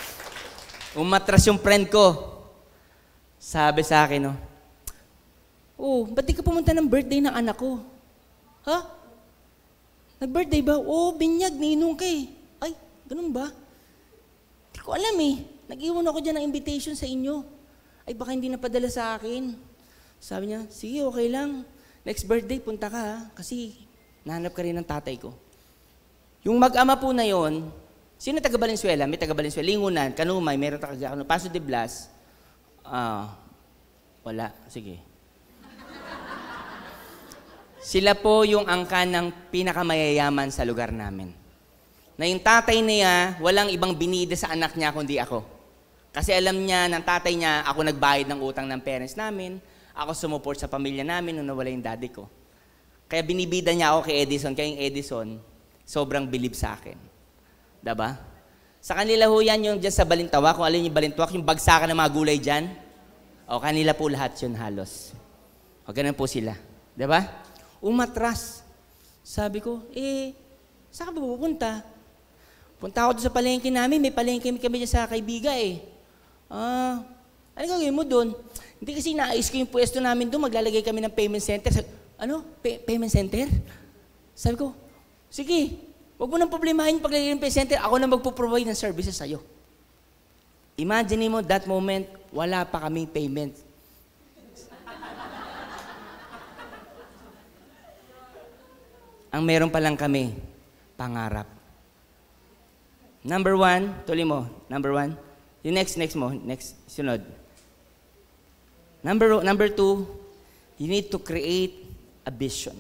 Speaker 1: umatras yung friend ko. Sabi sa akin, no, Oh, ba't di ka pumunta ng birthday ng anak ko? Ha? Nag-birthday ba? Oo, binyag, ninong ka eh. Ay, ganun ba? Di ko alam eh. Nag-iwan ako dyan ng invitation sa inyo. Ay, baka hindi napadala sa akin. Sabi niya, sige, okay lang. Next birthday, punta ka ha. Kasi nahanap ka rin ng tatay ko. Yung mag-ama po na yon, sino taga Valenzuela? May taga Valenzuela. Lingunan, Kanumay, meron taga ano, Paso de Blas. Ah, wala. Sige. Sila po yung angkan ng pinakamayayaman sa lugar namin. Na yung tatay niya, walang ibang binida sa anak niya kundi ako. Kasi alam niya, ng tatay niya, ako nagbayad ng utang ng parents namin, ako sumuport sa pamilya namin nung nawala yung daddy ko. Kaya binibida niya ako kay Edison, kaya yung Edison, sobrang bilib sa akin. Diba? Sa kanila ho yan yung dyan sa Balintawak, kung alin yung Balintawak, yung bagsakan ng mga gulay dyan, o kanila po lahat yun halos. O ganun po sila. Diba? Umatras. Sabi ko, eh, saan ka ba pupunta? Punta ako doon sa palengke namin, may palengke kami dyan sa Kaibiga eh. Ah, ano gagawin mo doon? Hindi kasi naayos ko yung pwesto namin doon, maglalagay kami ng payment center. Sabi, ano? Pay- payment center? Sabi ko, sige, huwag mo nang problemahin paglagay ng payment center, ako na magpo-provide ng services sa'yo. Imagine mo, that moment, wala pa kaming payment. Ang meron pa lang kami, pangarap. Number one, tuloy mo, number one. Yung next, next mo, next, sunod. Number, number two, you need to create a vision.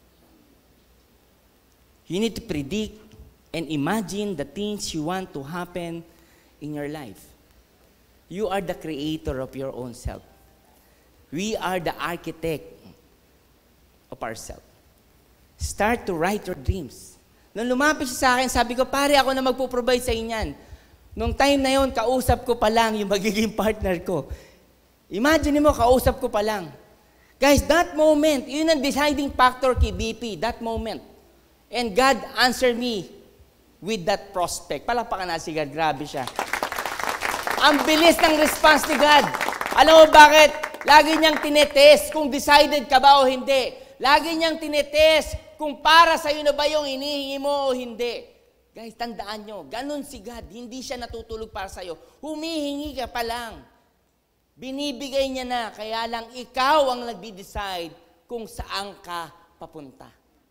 Speaker 1: You need to predict and imagine the things you want to happen in your life. You are the creator of your own self. We are the architect of ourselves. Start to write your dreams. Nung lumapit siya sa akin, sabi ko, pare, ako na magpo-provide sa inyan. Nung time na yon, kausap ko pa lang yung magiging partner ko. Imagine mo, kausap ko pa lang. Guys, that moment, yun ang deciding factor kay B P, that moment. And God answered me with that prospect. Palakpakan na si God, grabe siya. Ang bilis ng response ni God. Alam mo bakit? Lagi niyang tinetest kung decided ka ba o hindi. Lagi niyang tinetest kung para sa'yo na ba yung hinihingi mo o hindi. Guys, tandaan nyo, ganun si God. Hindi siya natutulog para sa'yo. Humihingi ka pa lang. Binibigay niya na, kaya lang ikaw ang nagdi-decide kung saan ka papunta.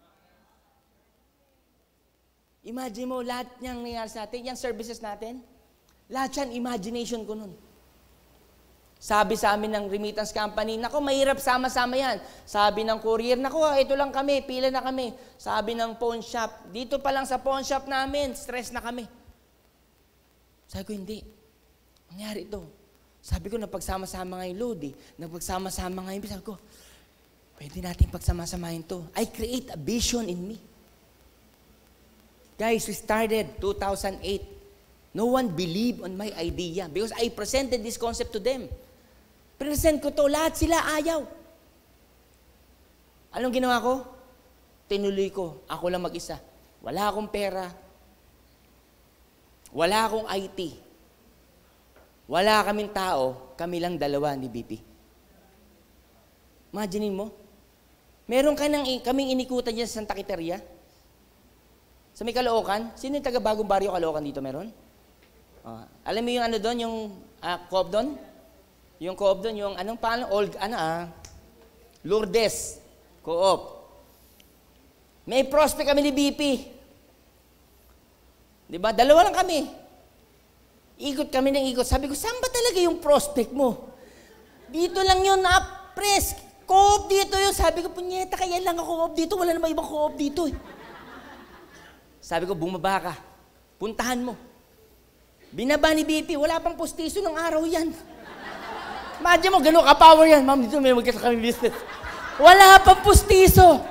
Speaker 1: Imagine mo, lahat niyang nangyari sa atin, yung services natin, lahat yan, imagination ko nun. Sabi sa amin ng remittance company, naku, mahirap sama-sama yan. Sabi ng courier, naku, ito lang kami, pila na kami. Sabi ng pawn shop, dito pa lang sa pawn shop namin, stress na kami. Sabi ko, hindi. Nangyari ito. Sabi ko, napagsama-sama nga yung load eh. Napagsama-sama nga yung, sabi ko, pwede natin pagsama-samahin to. I create a vision in me. Guys, we started two thousand eight. No one believed on my idea because I presented this concept to them. Present ko to, lahat sila ayaw. Anong ginawa ko? Tinuloy ko, ako lang mag-isa. Wala akong pera. Wala akong I T. Wala kaming tao, kami lang dalawa ni B P. Imagine mo, meron ka nang, kaming inikutan dyan sa Santa Quiteria. Sa may Caloocan. Sino yung taga-bagong baryo Caloocan dito meron? Uh, alam mo yung ano doon, yung uh, co-op doon? Yung co-op doon, yung anong paano? Old, ano ah? Lourdes. Co-op. May prospect kami ni B P. Diba? Dalawa lang kami. Ikot kami ng ikot. Sabi ko, saan ba talaga yung prospect mo? Dito lang yun, na-press. Co-op dito yun. Sabi ko, punyeta, kaya lang ako co-op dito. Wala naman ibang co-op dito eh. Sabi ko, bumaba ka. Puntahan mo. Binaba ni B P, wala pang postiso ng araw yan. Imagine mo, gano'n ka-power yan. Ma'am, dito may magkita kami business. Wala pang postiso.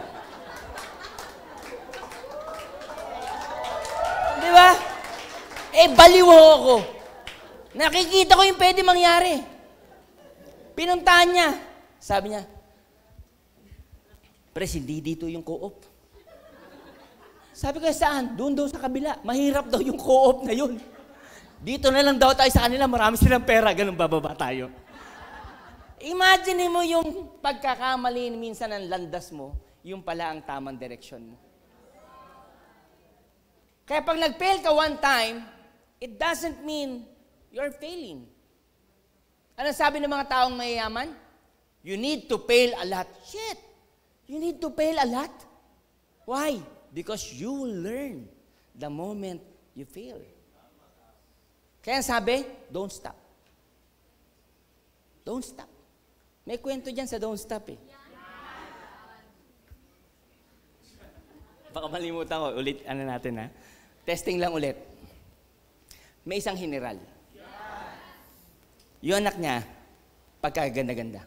Speaker 1: Di ba? Eh, baliw ako. Nakikita ko yung pwede mangyari. Pinuntahan niya. Sabi niya, Pres, hindi dito yung co-op. Sabi ko, saan? Doon daw sa kabila. Mahirap daw yung co-op na yun. Dito na lang daw tayo sa kanila, marami silang pera, ganun bababa tayo. Imagine mo yung pagkakamali minsan ng landas mo, yung pala ang tamang direksyon mo. Kaya pag nag-fail ka one time, it doesn't mean you're failing. Ano sabi ng mga taong mayayaman? You need to fail a lot. Shit! You need to fail a lot. Why? Because you will learn the moment you fail. Kaya sabi, don't stop. Don't stop. May kwento dyan sa don't stop eh. Baka malimutan ko. Ulit, ano natin ha? Testing lang ulit. May isang general. Yung anak niya, pagkaganda-ganda.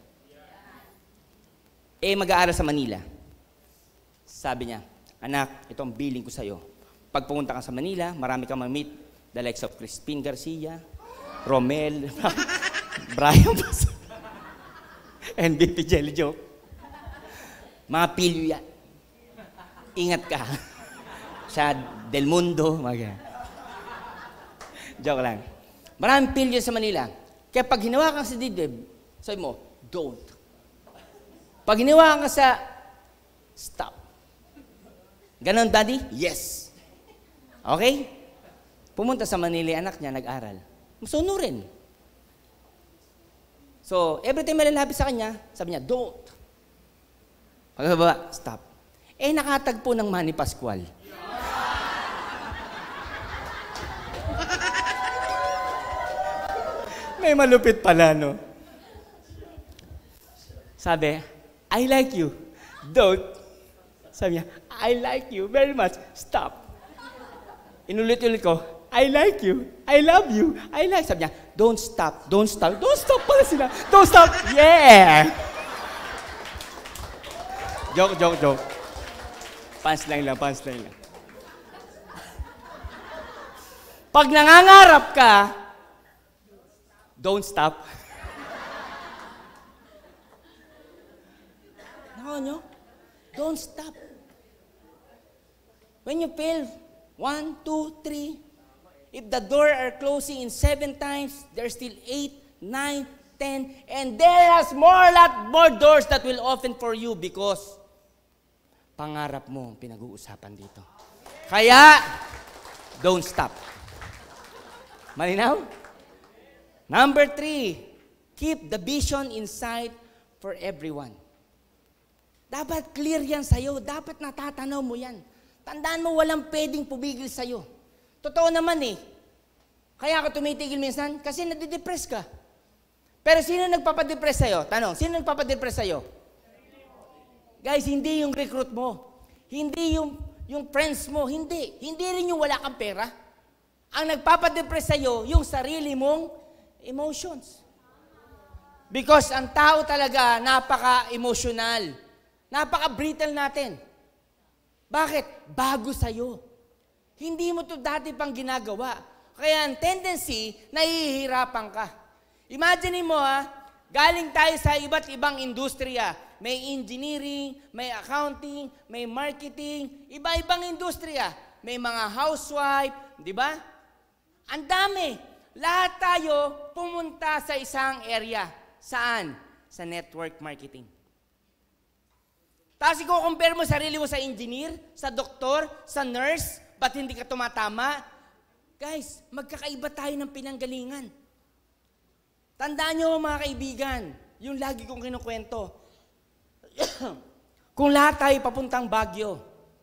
Speaker 1: Eh, mag-aaral sa Manila. Sabi niya, anak, ito ang billing ko sa'yo. Pag pumunta ka sa Manila, marami kang ma-meet. The likes of Crispin Garcia, Romel, Brian Basso, and B P Jelly Joke. Mga pilyo yan. Ingat ka. Sa Del Mundo. Mga joke lang. Maraming pilyo sa Manila. Kaya pag hinawa kang si Didib, sabi mo, don't. Pag hinawa ka sa stop. Ganon, Daddy? Yes. Okay? Pumunta sa Manila, anak niya, nag-aral. Masuno rin. So, every time may lalapit sa kanya, sabi niya, don't. Pagbaba, stop. Eh, nakatagpo ng Manny Pascual. May malupit pala, no? Sabi, I like you. Don't. Sabi niya, I like you very much. Stop. Inulit-ulit ko, I like you. I love you. I like. Sabi niya, don't stop. Don't stop. Don't stop pala sila. Don't stop. Yeah! Joke, joke, joke. Punchline lang, punchline lang. Pag nangangarap ka, don't stop. Nako nyo? Don't stop. When you fail, one, two, three, if the door are closing in seven times, there's still eight, nine, ten, and there is more, lot more doors that will open for you because pangarap mo ang pinag-uusapan dito. Kaya, don't stop. Malinaw? Number three, keep the vision in sight for everyone. Dapat clear yan sa'yo. Dapat natatanaw mo yan. Tandaan mo, walang pwedeng pumigil sa'yo. Totoo naman eh. Kaya ka tumitigil minsan kasi nadidepress ka. Pero sino nagpapadepress sa'yo? Tanong, sino nagpapadepress sa'yo? Guys, hindi yung recruit mo. Hindi yung, yung friends mo. Hindi. Hindi rin yung wala kang pera. Ang nagpapadepress sa'yo, yung sarili mong emotions. Because ang tao talaga, napaka-emotional. Napaka-brittle natin. Bakit? Bago sa'yo. Hindi mo to dati pang ginagawa. Kaya ang tendency, nahihirapan ka. Imagine mo ha, galing tayo sa iba't ibang industriya. May engineering, may accounting, may marketing, iba-ibang industriya. May mga housewife, di ba? Ang dami. Lahat tayo pumunta sa isang area. Saan? Sa network marketing. Tapos i-compare mo sarili mo sa engineer, sa doktor, sa nurse, ba't hindi ka tumatama? Guys, magkakaiba tayo ng pinanggalingan. Tandaan nyo mga kaibigan, yung lagi kong kinukwento. Kung lahat tayo papuntang Baguio,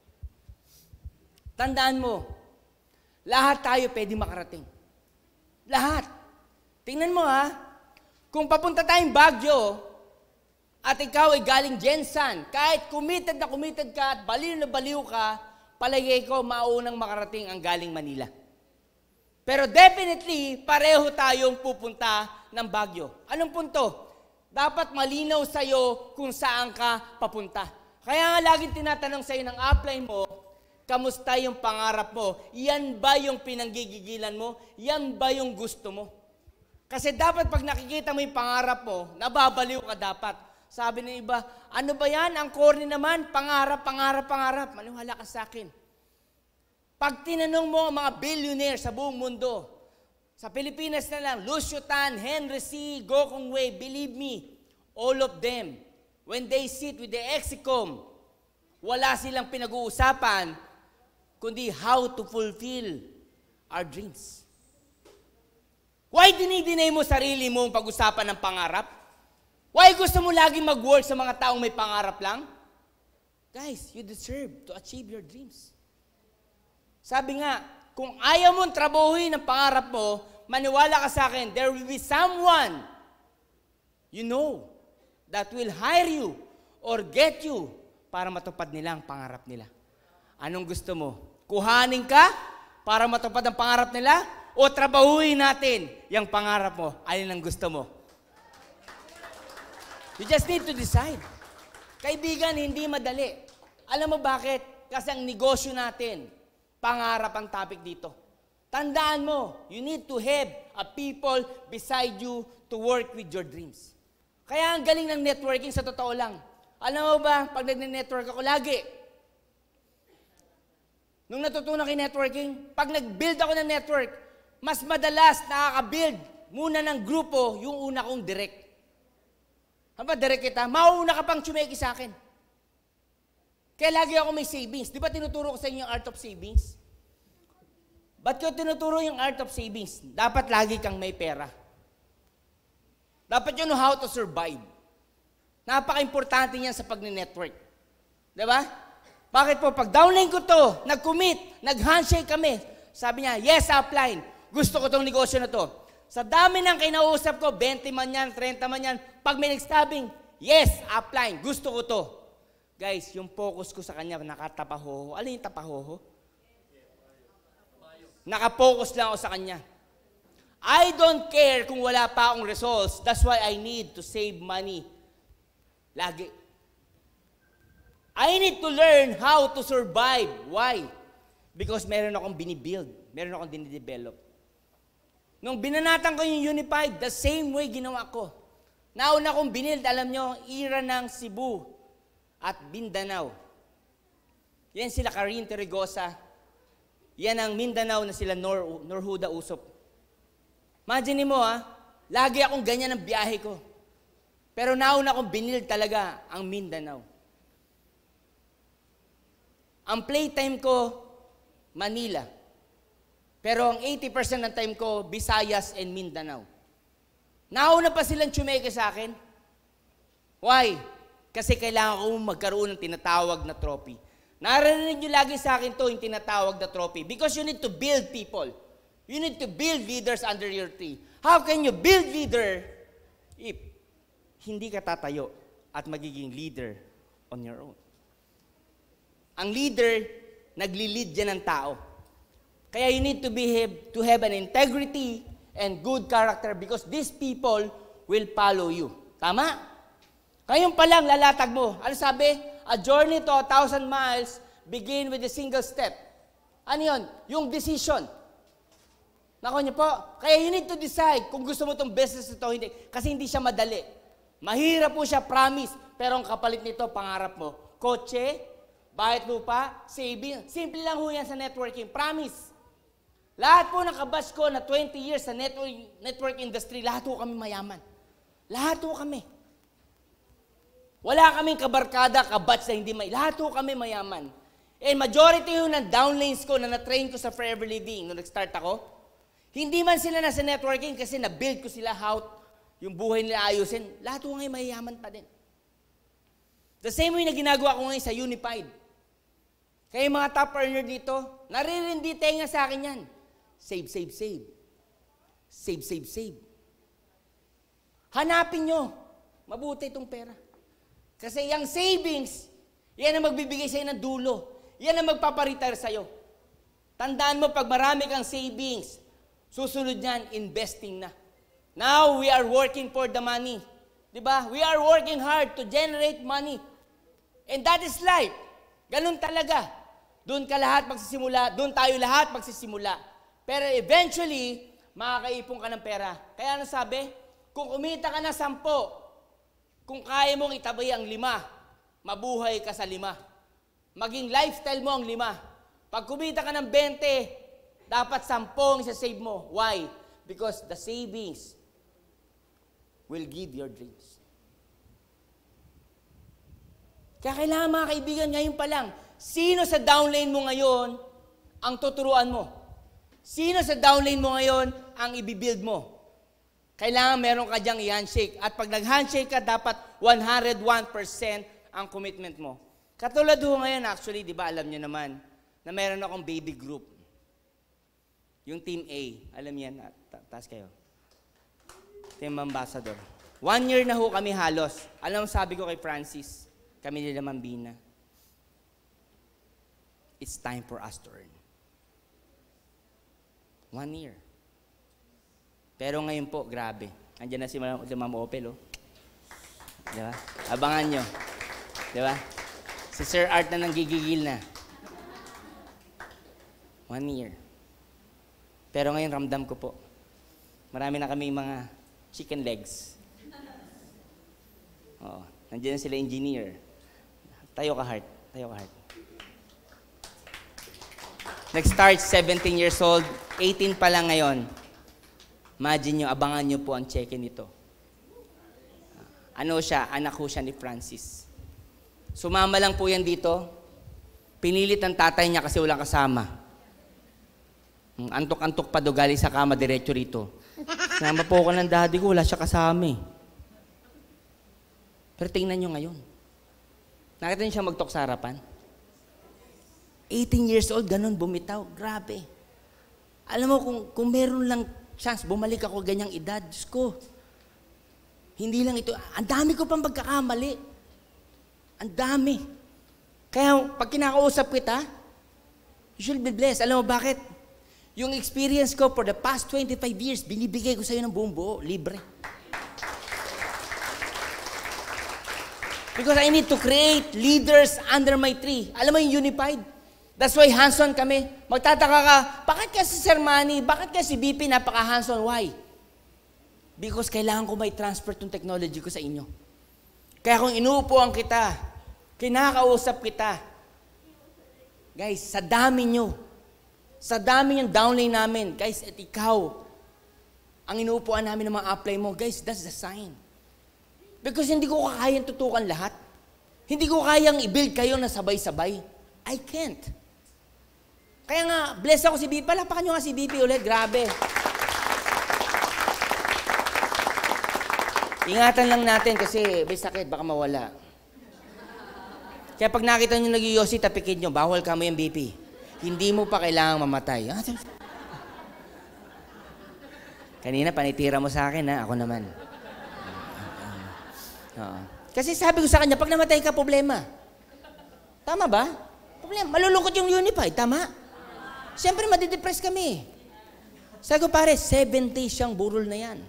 Speaker 1: tandaan mo, lahat tayo pwede makarating. Lahat. Tingnan mo ha, kung papunta tayong Baguio, at ikaw ay galing Jensan, kahit committed na committed ka at baliw na baliw ka, palagay ko maunang makarating ang galing Manila. Pero definitely, pareho tayong pupunta ng Baguio. Anong punto? Dapat malinaw sa'yo kung saan ka papunta. Kaya nga laging tinatanong sa'yo ng upline mo, kamusta yung pangarap mo? Yan ba yung pinanggigigilan mo? Yan ba yung gusto mo? Kasi dapat pag nakikita mo yung pangarap mo, nababaliw ka dapat. Sabi ng iba, ano ba yan? Ang corny naman, pangarap, pangarap, pangarap. Maniwala ka sa akin. Pag tinanong mo ang mga billionaire sa buong mundo, sa Pilipinas na lang, Lucio Tan, Henry C., Go Kong Wei, believe me, all of them, when they sit with the execom, wala silang pinag-uusapan, kundi how to fulfill our dreams. Why dinidinay mo sarili mo pag-usapan ng pangarap? Why gusto mo laging mag-work sa mga taong may pangarap lang? Guys, you deserve to achieve your dreams. Sabi nga, kung ayaw mong trabahuin ang pangarap mo, maniwala ka sa akin, there will be someone you know that will hire you or get you para matupad nila ang pangarap nila. Anong gusto mo? Kuhanin ka para matupad ang pangarap nila o trabahuin natin yung pangarap mo? Alin ang gusto mo? You just need to decide. Kaibigan, hindi madali. Alam mo bakit? Kasi ang negosyo natin, pangarap ang topic dito. Tandaan mo, you need to have a people beside you to work with your dreams. Kaya ang galing ng networking sa totoo lang. Alam mo ba, pag nag-network ako lagi, nung natutunan ko yung networking, pag nag-build ako ng network, mas madalas nakaka-build muna ng grupo yung una kong direct. Ano ba, direct kita? Mauna ka pang tsumeki sa akin. Kaya lagi ako may savings. Di ba tinuturo ko sa inyo yung art of savings? Ba't ko tinuturo yung art of savings? Dapat lagi kang may pera. Dapat you know how to survive. Napaka-importante niyan sa pag-network. Di ba? Bakit po? Pag downline ko to, nag-commit, nag-handshake kami, sabi niya, yes, upline. Gusto ko tong negosyo na to. Sa dami ng kinausap ko, twenty man yan, thirty man yan, pag may nagsabing, yes, upline, gusto ko to. Guys, yung focus ko sa kanya, nakatapahoho. Ano yung tapahoho? Nakapokus lang ako sa kanya. I don't care kung wala pa akong results. That's why I need to save money. Lagi. I need to learn how to survive. Why? Because meron akong binibuild. Meron akong dinidevelop. Nung binanatan ko yung Unified, the same way ginawa ko. Nauna kong binild, alam nyo, era ng Cebu at Mindanao. Yan sila Karin Terrigosa. Yan ang Mindanao na sila Nor, Norhuda Usop. Imagine mo ha, lagi akong ganyan ang biyahe ko. Pero nauna akong binild talaga ang Mindanao. Ang playtime ko, Manila. Pero ang eighty percent ng time ko, Visayas and Mindanao. Nauna pa silang tsumeke sa akin. Why? Kasi kailangan ko magkaroon ng tinatawag na trophy. Narinig nyo lagi sa akin to, yung tinatawag na trophy. Because you need to build people. You need to build leaders under your tree. How can you build leader if hindi ka tatayo at magiging leader on your own? Ang leader, nagli-lead yan ng tao. Kaya you need to behave, to have an integrity and good character because these people will follow you. Tama? Kayong pa lang, lalatag mo. Ano sabi? A journey to a thousand miles begin with a single step. Ano yun? Yung decision. Nako niyo po. Kaya you need to decide kung gusto mo itong business ito, hindi. Kasi hindi siya madali. Mahirap po siya, promise. Pero ang kapalit nito, pangarap mo. Kotse, bayad lupa, saving. Simple lang ho yan sa networking. Promise. Lahat po ng kabas ko na twenty years sa network, network industry, lahat po kami mayaman. Lahat po kami. Wala kaming kabarkada, kabats na hindi may. Lahat po kami mayaman. And majority ho ng downlines ko na na-train ko sa Forever Living nung nag-start ako, hindi man sila nasa networking kasi na-build ko sila how yung buhay nila ayusin. Lahat po ngayon mayayaman pa din. The same way na ginagawa ko ngayon sa Unified. Kaya yung mga top earner dito, naririndi tenga sa akin yan. Save, save, save. Save, save, save. Hanapin nyo. Mabuti itong pera. Kasi yung savings, yan ang magbibigay sa'yo ng dulo. Yan ang magpaparetire sa'yo. Tandaan mo, pag marami kang savings, susunod niyan, investing na. Now, we are working for the money. Diba? We are working hard to generate money. And that is life. Ganun talaga. Doon ka lahat magsisimula, doon tayo lahat magsisimula. Pero eventually, makakaipon ka ng pera. Kaya ano sabi? Kung kumita ka ng sampo, kung kaya mong itabay ang lima, mabuhay ka sa lima. Maging lifestyle mo ang lima. Pag kumita ka ng twenty, dapat sampung isa-save mo. Why? Because the savings will give your dreams. Kaya kailangan mga kaibigan, ngayon pa lang, sino sa downline mo ngayon ang tuturuan mo? Sino sa downline mo ngayon ang ibibuild mo? Kailangan meron ka diyang i-handshake. At pag nag-handshake ka, dapat one hundred one percent ang commitment mo. Katulad ho ngayon, actually, di ba, alam niyo naman, na meron akong baby group. Yung Team A, alam niyan, taas kayo. Team Ambassador. One year na ho kami halos. Alam mo, sabi ko kay Francis, kami nila Mambina, it's time for us to earn. One year. Pero ngayon po, grabe. Andiyan na si Ma'am, si Ma'am Opel, oh. Diba? Abangan nyo. Diba? Si Sir Art na nanggigigil na. One year. Pero ngayon, ramdam ko po. Marami na kami mga chicken legs. Oo. Nandiyan na sila engineer. Tayo ka, Heart. Tayo ka, Heart. Nag-start, seventeen years old. eighteen pa lang ngayon. Imagine nyo, abangan nyo po ang check-in nito. Ano siya? Anak ko siya ni Francis. Sumama lang po yan dito. Pinilit ang tatay niya kasi walang kasama. Antok-antok pa do galing sa kama, diretso rito. Sinama po ko ng daddy ko, wala siya kasama eh. Pero tingnan nyo ngayon. Nakita niyo siya magtok sa harapan? eighteen years old, ganun, bumitaw. Grabe. Alam mo, kung, kung meron lang chance, bumalik ako ganyang edad, Diyos ko. Hindi lang ito. Ang dami ko pang pagkakamali. Ang dami. Kaya, pag kinakausap kita, you should be blessed. Alam mo bakit? Yung experience ko for the past twenty-five years, binibigay ko sa'yo ng buong buo, libre. Because I need to create leaders under my tree. Alam mo yung unified? That's why hands-on kami. Magtataka ka, bakit kasi Sir Manny, bakit kasi B P napaka-hands-on? Why? Because kailangan ko may transfer tong technology ko sa inyo. Kaya kung inuupuan kita, kinakausap kita, guys, sa dami nyo, sa dami yung downline namin, guys, at ikaw, ang inuupuan namin ng mga apply mo, guys, that's the sign. Because hindi ko kayang tutukan lahat. Hindi ko kayang i-build kayo na sabay-sabay. I can't. Kaya nga, bless ako si B P. Palapakan nyo nga si B P ulit. Grabe. Ingatan lang natin kasi may sakit, baka mawala. Kaya pag nakita nyo nag-iyosi, tapikin nyo, bawal ka mo yung B P. Hindi mo pa kailangang mamatay. Kanina, panitira mo sa akin, ha? Ako naman. Oo. Kasi sabi ko sa kanya, pag namatay ka, problema. Tama ba? Problema. Malulungkot yung unified. Tama? Siyempre, madidepress kami. Sabi ko, pare, seven days siyang burol na yan.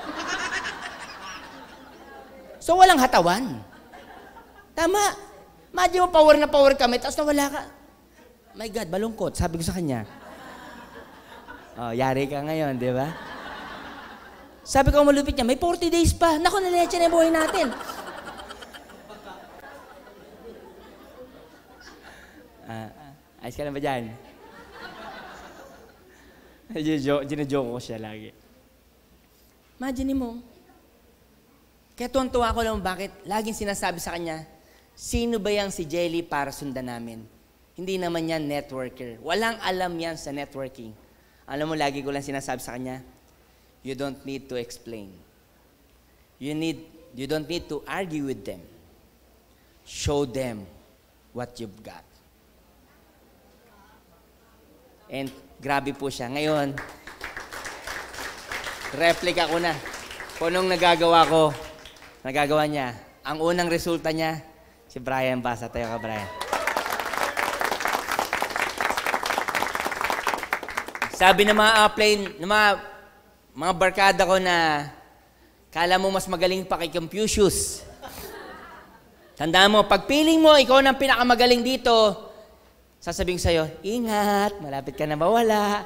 Speaker 1: So, walang hatawan. Tama. Imagine mo, power na power kami, tapos nawala ka. My God, malungkot. Sabi ko sa kanya. Oh, yari ka ngayon, di ba? Sabi ko, malupit niya, may forty days pa. Naku, naleche na yung buhay natin. uh, uh, ayos ka na ba dyan? Ginajoke ko siya lagi. Imagine mo. Kaya tuwan-tuwa ko lang bakit laging sinasabi sa kanya, sino ba yang si Jelly para sundan namin? Hindi naman yan networker. Walang alam yan sa networking. Alam mo, lagi ko lang sinasabi sa kanya, you don't need to explain. You need, you don't need to argue with them. Show them what you've got. And grabe po siya. Ngayon, replica ko na. Kung anong nagagawa ko, nagagawa niya. Ang unang resulta niya, si Brian Basa. Tayo ka, Brian. Sabi ng mga upline, ng mga, mga barkada ko na, kala mo mas magaling pa kay Confucius. Tandaan mo, pag piling mo, ikaw nang pinakamagaling dito, sasabihin ko sa'yo, ingat, malapit ka na mawala.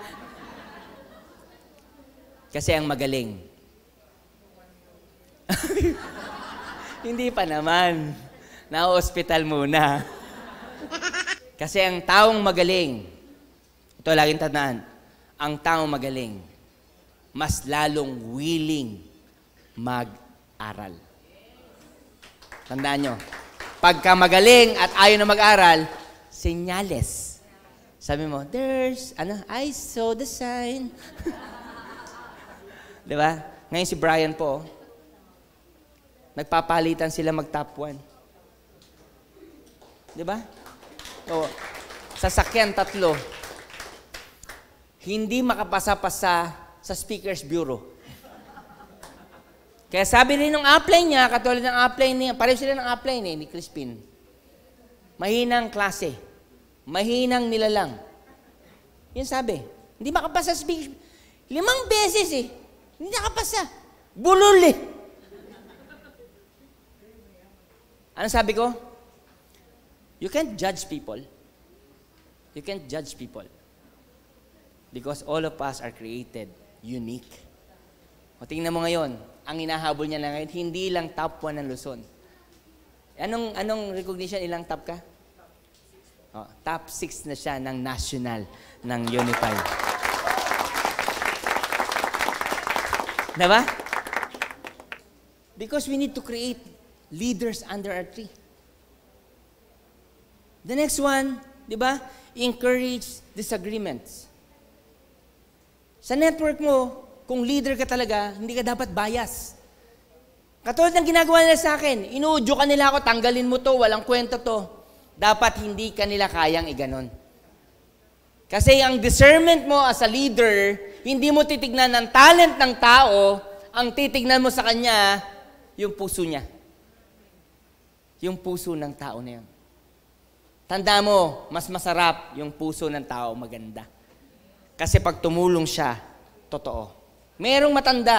Speaker 1: Kasi ang magaling. Hindi pa naman. Na-hospital muna. Kasi ang taong magaling, ito laging tandaan, ang taong magaling, mas lalong willing mag-aral. Tandaan nyo, Pagka magaling at ayaw na mag-aral, senyales. Sabi mo, there's, ano, I saw the sign. Di ba? Ngayon si Brian po, nagpapalitan sila mag-top one. Di ba? O, sasakyan tatlo. Hindi makapasa-pasa sa Speaker's Bureau. Kaya sabi rin ng upline niya, katulad ng upline niya, pareho sila ng upline eh, ni Crispin. Mahinang klase. Mahinang nilalang. Yan sabi. Hindi makapasa sa Speaker's Bureau. Limang beses eh. Hindi nakapasa. Bulol eh. Ano sabi ko? You can't judge people. You can't judge people. Because all of us are created unique. O tingnan mo ngayon, ang hinahabol niya na ngayon, hindi lang top one ng Luzon. Anong, anong recognition? Ilang top ka? O, top six na siya ng national ng Unified. Diba? Because we need to create leaders under our tree. The next one, di ba? Encourage disagreements. Sa network mo, kung leader ka talaga, hindi ka dapat bias. Katulad ng ginagawa nila sa akin, inuudyo ka nila ako, tanggalin mo to, walang kwento to. Dapat hindi ka nila kayang iganon. Kasi ang discernment mo as a leader, hindi mo titignan ng talent ng tao, ang titignan mo sa kanya, yung puso niya. Yung puso ng tao na yun. Tanda mo, mas masarap yung puso ng tao maganda. Kasi pag tumulong siya, totoo. Merong matanda.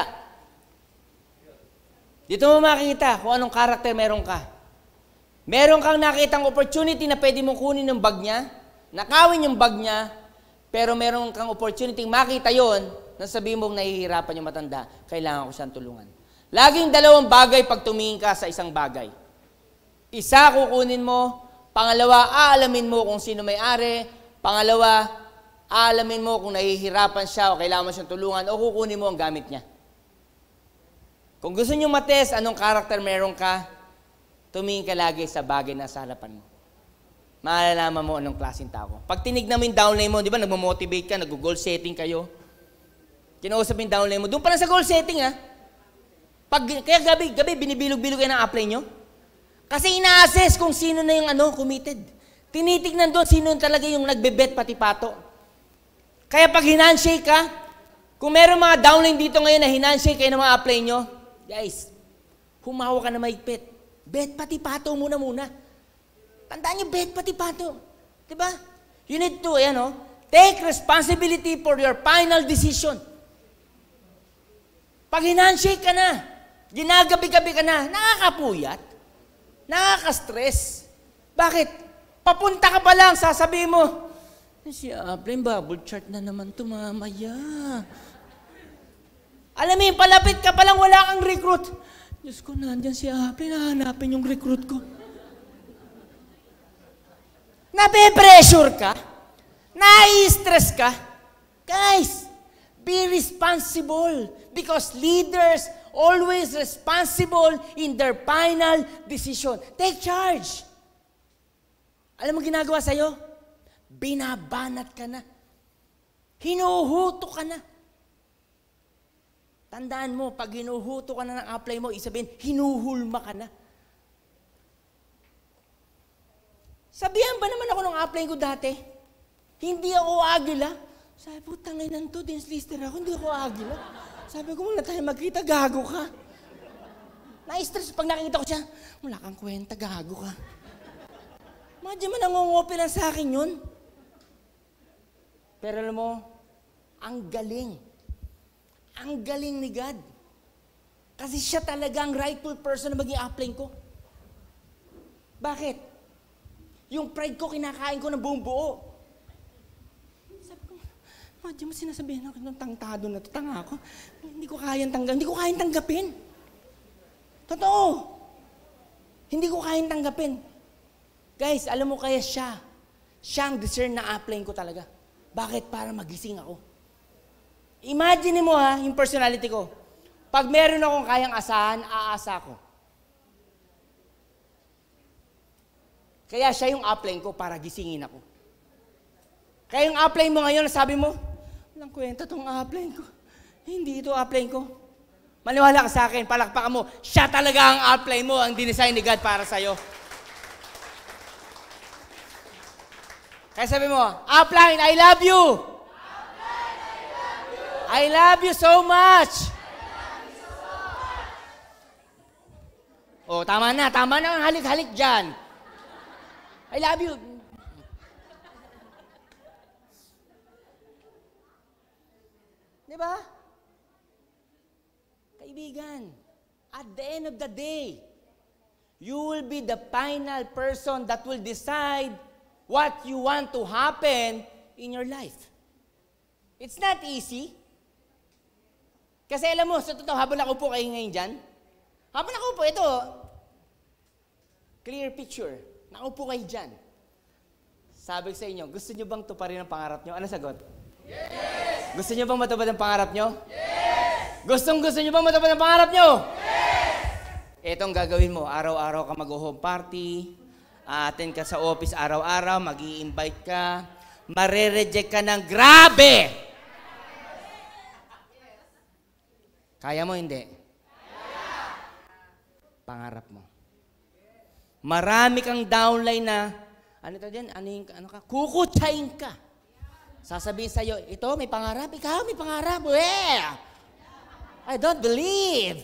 Speaker 1: Dito mo makikita kung anong karakter meron ka. Meron kang nakitang opportunity na pwede mong kunin yung bag niya, nakawin yung bag niya, pero meron kang opportunity makita yon na sabihin mong nahihirapan yung matanda, kailangan ko siyang tulungan. Laging dalawang bagay pag tumingin ka sa isang bagay. Isa, kukunin mo. Pangalawa, aalamin mo kung sino may-ari. Pangalawa, aalamin mo kung nahihirapan siya o kailangan mo siyang tulungan o kukunin mo ang gamit niya. Kung gusto niyo matest anong karakter meron ka, tumingin ka lagi sa bagay na sa harapan mo. Malalaman mo anong klaseng tao. Pag tinignan mo yung downline mo, di ba, nagmo-motivate ka, nag-goal setting kayo. Kinausap yung downline mo, doon pa lang sa goal setting ha. Pag, kaya gabi, gabi binibilog-bilog kayo ng upline nyo. Kasi ina-assess kung sino na yung ano, committed. Tinitignan doon sino talaga yung nagbe-bet pati pato. Kaya pag hinandshake ka, kung meron mga downline dito ngayon na hinandshake kayo ng mga upline nyo, guys, humawa ka na maigpit. Bet pati pato muna muna. Tandaan niyo, bet pati pato. Diba? You need to, ayan o, take responsibility for your final decision. Pag hinandshake ka na, ginagabi-gabi ka na, nakakapuyat, nakaka-stress. Bakit? Papunta ka pa lang, sasabihin mo, si Ablin, bubble chart na naman ito mamaya. Alam mo yung palapit ka pa lang, wala kang recruit. Diyos ko, nandyan si Ablin, nahanapin yung recruit ko. Nape-pressure ka? Nai-stress ka? Guys, be responsible because leaders always responsible in their final decision. Take charge. Alam mo ginagawa sa'yo? Binabanat ka na. Hinuhuto ka na. Tandaan mo, pag hinuhuto ka na ng apply mo, isabihin, hinuhulma ka na. Sabihan ba naman ako ng apply ko dati? Hindi ako agila. Sabi ko, tangay nan to, dance lister ako, hindi ako agila. Sabi ko, muna tayo magkita, gago ka. Na-stress pag nakikita ko siya, wala kang kwenta, gago ka. Madya man nangungopi lang sa akin yun. Pero alam mo, ang galing. Ang galing ni God. Kasi siya talaga ang rightful person na maging apply ko. Bakit? Yung pride ko, kinakain ko ng buong buo. Sabi ko, madya mo sinasabihin ako ng tangtado na to, tanga ako. Hindi ko kayang tanggapin. Hindi ko kayang tanggapin. Totoo. Hindi ko kayang tanggapin. Guys, alam mo kaya siya. Siya ang discern na apply ko talaga. Bakit? Para magising ako. Imagine mo ha, yung personality ko. Pag meron akong kayang asahan, aasa ko. Kaya siya yung upline ko para gisingin ako. Kaya yung upline mo ngayon, sabi mo, walang kwenta tong upline ko. Hindi ito upline ko. Maniwala ka sa akin, palakpakan mo, siya talaga ang upline mo, ang dinesign ni God para sa'yo. Kaya sabi mo, upline, I love you! Upline, I love you! I love you so much! I love you so much! Oh, tama na, tama na ang halik-halik dyan. I love you. Diba? Kaibigan, at the end of the day, you will be the final person that will decide what you want to happen in your life. It's not easy. Kasi alam mo, sa totoo, habang nakaupo kayo ngayon dyan, habang nakaupo, ito, clear picture. Nakaupo kayo dyan. Sabi ko sa inyo, gusto nyo bang tuparin ang pangarap nyo? Ano sagot? Yes! Gusto nyo bang matupad ang pangarap nyo? Yes! Gustong gusto nyo bang matupad ang pangarap nyo? Yes! Itong gagawin mo, araw-araw ka mag-home party, attend ka sa office araw-araw, mag-i-invite ka, marereject ka ng grabe! Kaya mo hindi? Kaya! Pangarap mo. Marami kang downline na, ano ito dyan, ano, yung, ano ka, kukutsain ka. Sasabihin sa'yo, ito, may pangarap, ikaw, may pangarap, eh! I don't believe.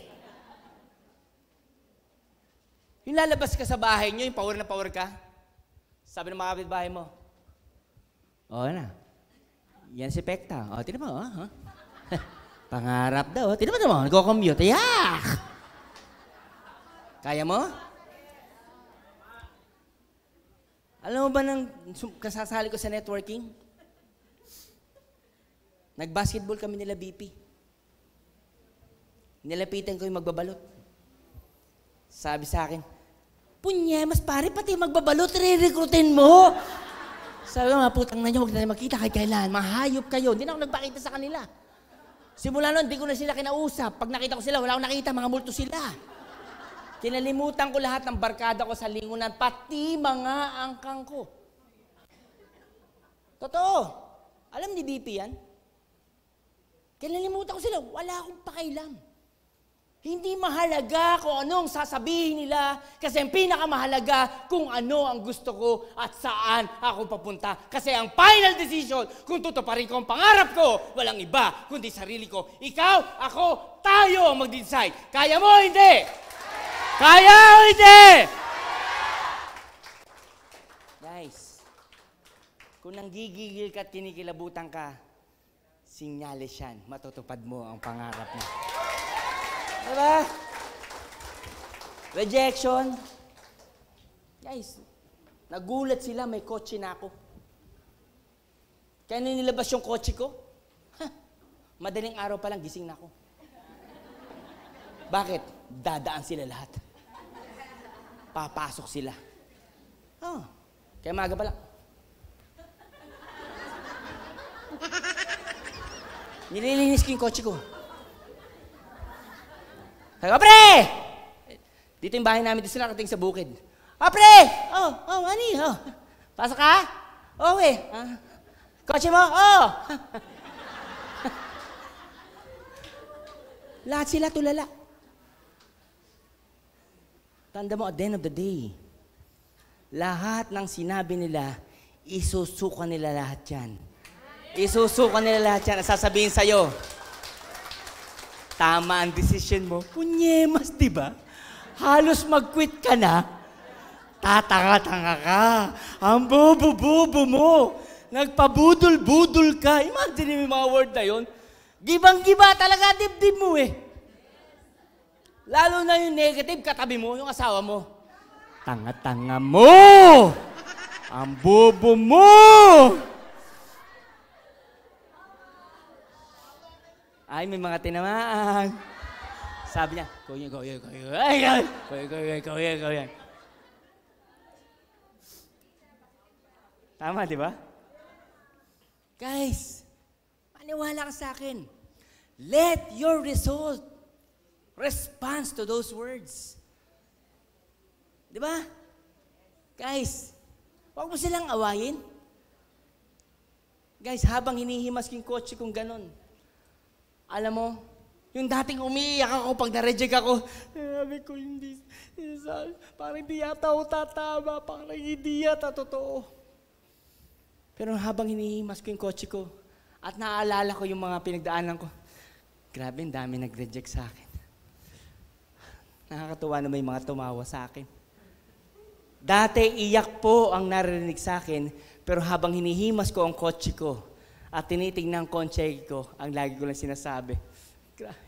Speaker 1: Yung lalabas ka sa bahay nyo, yung power na power ka, sabi ng mga kapitbahay mo, o na, yan si Pekta. O, tinan mo, o. Huh? Pangarap daw. Tinan mo naman, nag-commute. Yak! Kaya mo? Alam mo ba nang kasasali ko sa networking? Nag-basketball kami nila B P. Nilapitan ko yung magbabalot. Sabi sa akin, punyemas pare, pati magbabalot, re-recruitin mo. Sabi ko, putang na nyo, huwag na makita kahit kailan. Mahayop kayo. Hindi na ako nagpakita sa kanila. Simula nun, hindi ko na sila kinausap. Pag nakita ko sila, wala akong nakita, mga multo sila. Kinalimutan ko lahat ng barkada ko sa lingunan, pati mga angkang ko. Totoo. Alam ni B P yan? Kinalimutan ko sila, wala akong pakailam. Hindi mahalaga kung anong sasabihin nila kasi ang pinakamahalaga kung ano ang gusto ko at saan ako papunta. Kasi ang final decision kung tutuparin ko ang pangarap ko, walang iba kundi sarili ko. Ikaw, ako, tayo ang mag-decide. Kaya mo o hindi? Kaya o hindi? Guys, kung nanggigigil ka at kinikilabutan ka, sinyales yan, matutupad mo ang pangarap mo. Diba? Rejection. Guys, nagulat sila, may kotse na ako. Kaya nung nilabas yung kotse ko, ha, madaling araw pa lang, gising na ako. Bakit? Dadaan sila lahat. Papasok sila. Oh, kaya maaga pa lang. Nililinis ko yung kotse ko. Sabi, pre! Dito yung bahay namin, dito sila nakating sa bukid. Ah, pre! Oh, oh, ani, oh. Pasok ka? Oh, eh. Ah, kotse mo? Oh! Lahat sila tulala. Tanda mo, at the end of the day, lahat ng sinabi nila, isusukan nila lahat yan. Isusukan nila lahat yan. Sasabihin sa'yo, tama ang decision mo. Punyemas, di ba? Halos mag-quit ka na. Tatanga-tanga ka. Ang bobo-bobo mo. Nagpabudol-budol ka. Imagine yung mga word na yun. Gibang-giba talaga dibdib mo eh. Lalo na yung negative, katabi mo, yung asawa mo. Tanga-tanga mo! Ang bobo mo! Ay, may mga tinamaan. Sabi niya, kuya, kuya, kuya, ay, ay, kuya, kuya, kuya, kuya. Tama, di ba? Guys, maniwala ka sa akin. Let your result respond to those words. Di ba? Guys, Huwag mo silang awayin. Guys, habang hinihimas ko yung kotse kong ganon, alam mo, yung dating umiiyak ako pag na-reject ako, sabi ko, hindi, parang hindi yata ako tatama, parang hindi yata totoo. Pero habang hinihimas ko yung kotse ko, at naaalala ko yung mga pinagdaanan ko, grabe, ang dami nag-reject sa akin. Nakakatuwa na may mga tumawa sa akin. Dati, iyak po ang naririnig sa akin, pero habang hinihimas ko ang kotse ko at tinitingnan ang kotse ko, ang lagi ko lang sinasabi, grabe.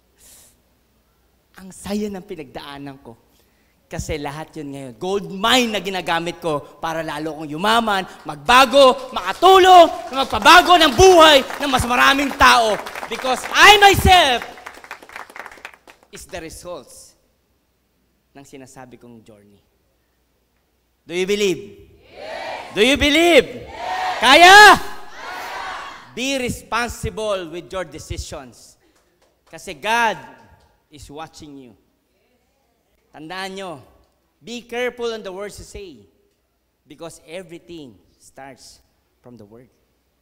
Speaker 1: Ang saya ng pinagdaanan ko. Kasi lahat yun ngayon, gold mine na ginagamit ko para lalo akong yumaman, magbago, makatulong, na magpabago ng buhay ng mas maraming tao. Because I myself is the results ng sinasabi kong journey. Do you believe? Yes. Do you believe? Yes. Kaya? Kaya? Be responsible with your decisions. Kasi God is watching you. Tandaan nyo, be careful on the words you say. Because everything starts from the word.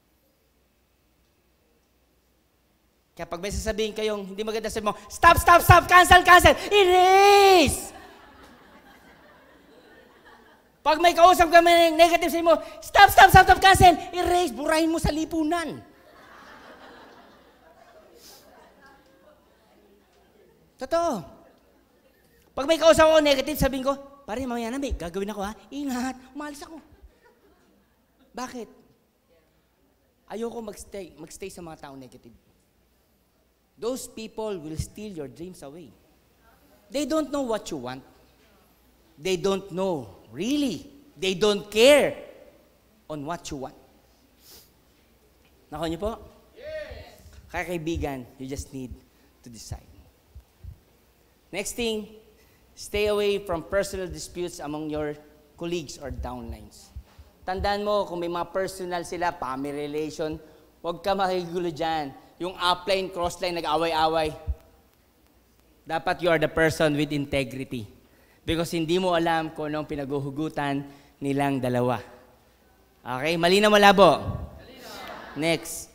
Speaker 1: Kaya pag may sasabihin kayong hindi maganda sa mo, stop, stop, stop, cancel, cancel, erase! Pag may kausap ka may negative sa mo, stop, stop, stop, stop, cancel, erase, burahin mo sa lipunan. Totoo. Pag may kausap ako negative, sabihin ko, pare, mamaya na, may gagawin ako ha, ingat, umalis ako. Bakit? Ayoko magstay, magstay sa mga tao negative. Those people will steal your dreams away. They don't know what you want. They don't know, really. They don't care on what you want. Nako niyo po? Yes. Kaya kaibigan, you just need to decide. Next thing, stay away from personal disputes among your colleagues or downlines. Tandaan mo, kung may mga personal sila, family relation, huwag ka makigulo dyan. Yung upline, crossline, nag-away-away. Dapat you are the person with integrity. Because hindi mo alam kung anong pinaguhugutan nilang dalawa. Okay? Malinaw, malabo? Malinaw. Next.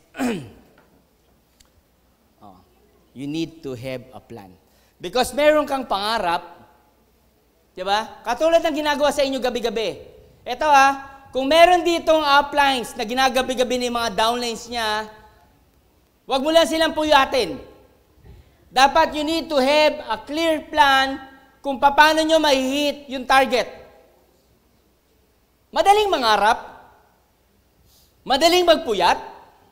Speaker 1: Oh, you need to have a plan. Because meron kang pangarap, di ba? Katulad ng ginagawa sa inyo gabi-gabi. Ito ha, kung meron ditong uplines na ginagabi-gabi ni mga downlines niya, wag mo lang silang puyatin. Dapat you need to have a clear plan kung paano nyo mahihit yung target. Madaling mangarap, madaling magpuyat,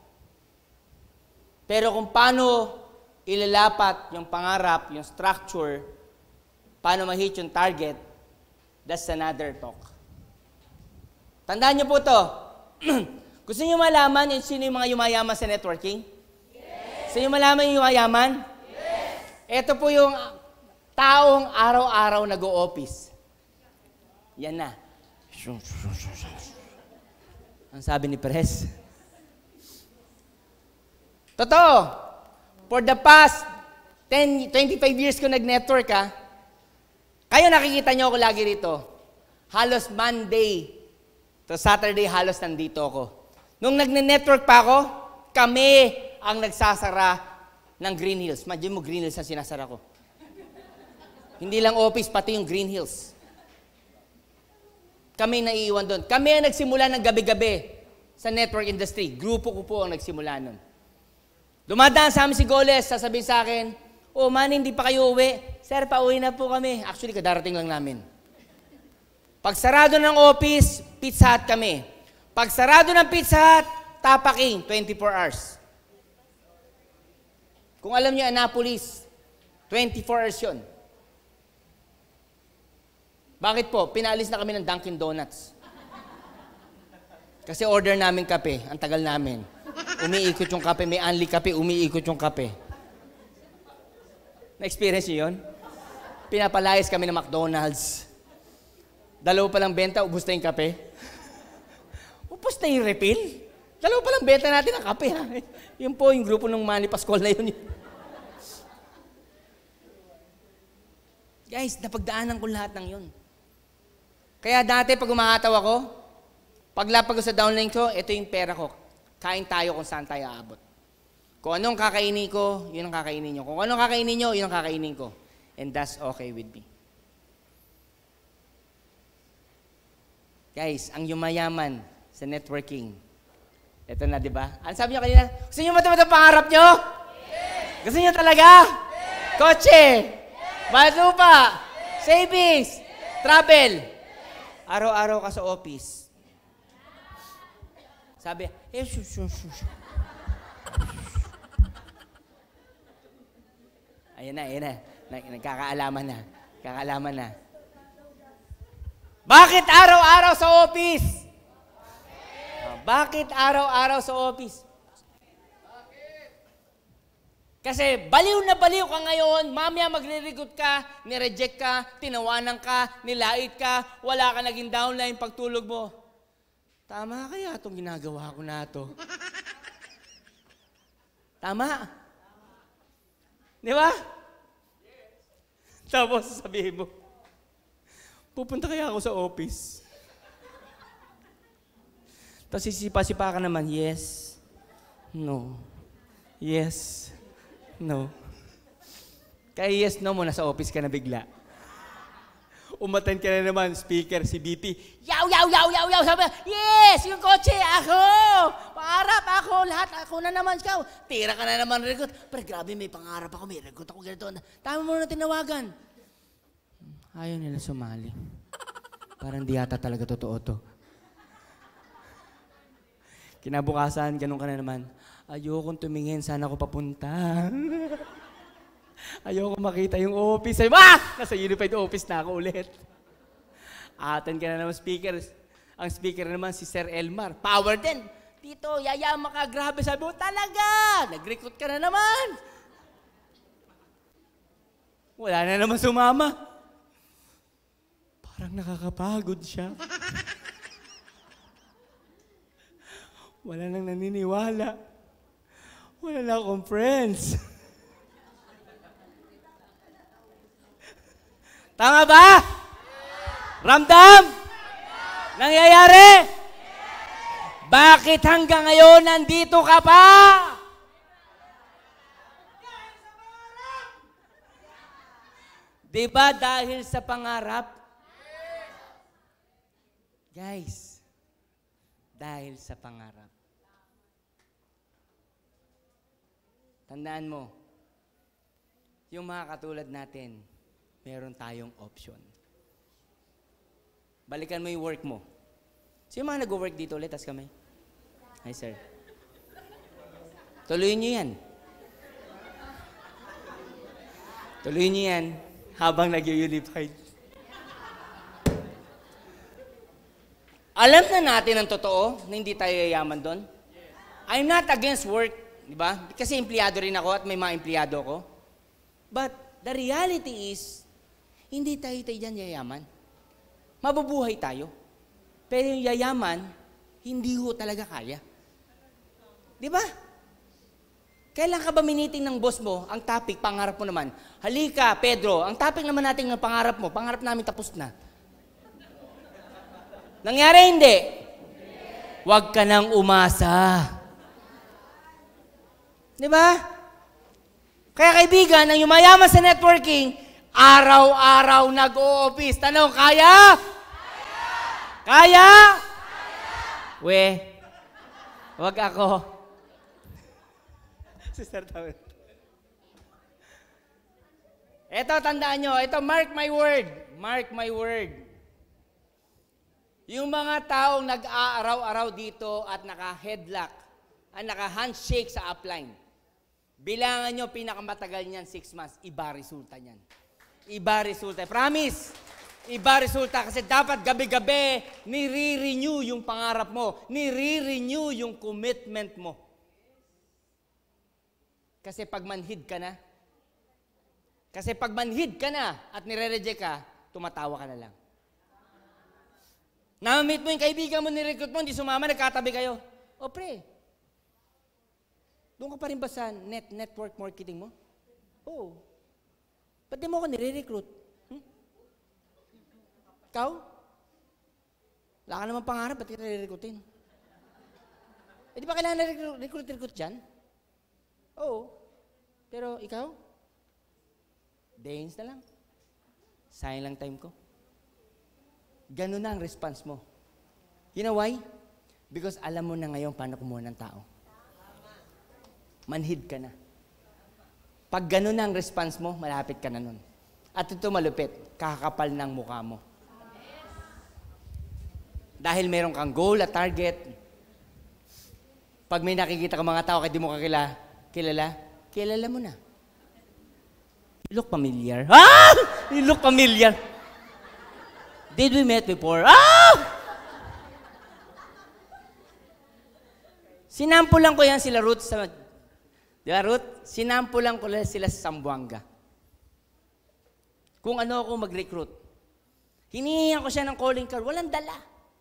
Speaker 1: pero kung paano ilalapat yung pangarap, yung structure, paano mahit yung target, that's another talk. Tandaan nyo po to. Gusto nyo malaman yung sino yung mga yumayaman sa networking? Yes. Gusto nyo malaman yung yumayaman? Yes. Ito po yung taong araw-araw nag-o-office. Yan na. Ang sabi ni Perez. Totoo. For the past ten, twenty-five years ko nag-network ha. Kayo nakikita nyo ako lagi rito. Halos Monday to Saturday halos nandito ako. Nung nagne-network pa ako, kami ang nagsasara ng Green Hills. Imagine mo Green Hills ang sinasara ko. Hindi lang office, pati yung Green Hills. Kami naiiwan doon. Kami ang nagsimula ng gabi-gabi sa network industry. Grupo ko po ang nagsimula nun. Dumadaan sa amin si Goles, sasabihin sa akin, oh man, hindi pa kayo uwi. Sir, pauwi na po kami. Actually, kadarating lang namin. Pag sarado ng office, Pizza Hut kami. Pag sarado ng Pizza Hut, tapaking, twenty-four hours. Kung alam niyo, Annapolis, twenty-four hours yun. Bakit po? Pinaalis na kami ng Dunkin Donuts. Kasi order namin kape, ang tagal namin. Umiikot yung kape, may unli kape, umiikot yung kape. Na-experience niyo yun? Pinapalayas kami ng McDonald's. Dalawa palang benta, ubos na yung kape. Ubos na yung refill. Dalawa palang benta natin ng kape. Ha? Yun po yung grupo ng Manny Pascual na yun. Guys, napagdaanan ko lahat ng yun. Kaya dati pag umahataw ako, Paglapag ko sa downline ko, ito yung pera ko. Kain tayo kung saan tayo aabot. Kung anong kakainin ko, yun ang kakainin nyo. Kung anong kakainin nyo, yun ang kakainin ko. And that's okay with me. Guys, ang yumayaman sa networking, ito na, di ba? Ano sabi nyo kanina? Gusto nyo matupad ang pangarap nyo? Yes! Gusto nyo talaga? Yes! Kotse? Yes! Mahal lupa? Yes! Savings? Yes! Travel? Yes! Araw-araw ka sa office. Sabi, eh, shush, shush, shush. Ayan na, ayan na. Nagkakaalaman na. Kakaalaman na. Bakit araw-araw sa office? Bakit araw-araw sa office? Kasi baliw na baliw ka ngayon, mamaya magre-recruit ka, nireject ka, tinawanan ka, nilait ka, wala ka naging downline pagtulog mo. Tama kaya itong ginagawa ko na ito? Tama? Di ba? Tapos sabihin mo, pupunta kaya ako sa office. Tapos sisipa-sipa ka naman, yes, no, yes, no. Kaya yes, no mo, nasa office ka na bigla. Umatan ka na naman, speaker, si B P, yaw, yaw, yaw, yaw, yaw, sabi, yes, yung kotse, ako, pangarap, ako, lahat, ako na naman, ikaw. Tira ka na naman, regot. Pero grabe, may pangarap ako, may regot ako, ganito. Tama mo na tinawagan. Ayaw nila sumali. Parang di yata talaga totoo to. Kinabukasan, ganun ka na naman, ayokong tumingin, saan ako papunta? Ayoko makita yung office. Ay, ah! Nasa unified office na ako ulit. Atan ka na naman speaker. Ang speaker naman si Sir Elmar. Power din. Dito, yayama ka, grabe. Sabi mo, talaga! Nag-recruit ka na naman. Wala na naman sumama. Parang nakakapagod siya. Wala nang naniniwala. Wala na akong friends. Tama ba? Ramdam? Nangyayari? Bakit hanggang ngayon nandito ka pa? Di ba dahil sa pangarap? Guys, dahil sa pangarap. Tandaan mo, yung mga katulad natin, meron tayong option. Balikan mo yung work mo. Sino mga nag-work dito ulit? Tas kami. Hi, sir. Tuloy nyo yan. Tuloy nyo yan habang nag-unified. Alam na natin ang totoo na hindi tayo yayaman doon. I'm not against work, di ba? Kasi empleyado rin ako at may mga empleyado ko. But the reality is, hindi tayo tayo dyan yayaman. Mabubuhay tayo. Pero yung yayaman, hindi ho talaga kaya. Di ba? Kailan ka ba miniting ng boss mo, ang topic, pangarap mo naman? Halika, Pedro, ang topic naman natin ng pangarap mo, pangarap namin tapos na. Nangyari hindi? Huwag ka nang umasa. Di ba? Kaya kaibigan, ang yumayaman sa networking, araw-araw nag-o-office. Tanong, kaya? Kaya? Kaya? We, wag ako. Sister Tawin. Ito, tandaan nyo. Ito, mark my word. Mark my word. Yung mga taong nag-aaraw-araw dito at naka-headlock, at naka-handshake sa upline, bilangan nyo, pinakamatagal niyan, six months. Iba resulta niyan. Iba resulta. Promise! Iba resulta kasi dapat gabi-gabi nire-renew yung pangarap mo. Nire-renew yung commitment mo. Kasi pag manhid ka na, kasi pag manhid ka na at nire-reject ka, tumatawa ka na lang. Na-meet mo yung kaibigan mo, nirecruit mo, hindi sumama, nagkatabi kayo. O pre, doon ka pa rin ba sa net, network marketing mo? Oo. Ba't di mo ako nire-recruit? Hmm? Ikaw? Wala ka naman pangarap, ba't kita re-recruitin? Eh, di ba kailangan na recruit-recruit dyan? Oo. Pero ikaw? Days na lang. Sayang lang time ko. Ganun na ang response mo. You know why? Because alam mo na ngayon paano kumuha ng tao. Manhid ka na. Pag ganun na ang response mo, malapit ka na nun. At ito malupit, kakapal ng mukha mo. Dahil meron kang goal at target, pag may nakikita ka mga tao kahit di mo kakilala, kilala, kilala mo na. You look familiar. Ah! You look familiar. Did we met before? Ah! Sinampulan ko yan sila Ruth sa... Di ba Ruth? Sinampulan ko sila sa Sambuanga. Kung ano ako mag-recruit. Hinihingan ko siya ng calling card. Walang dala.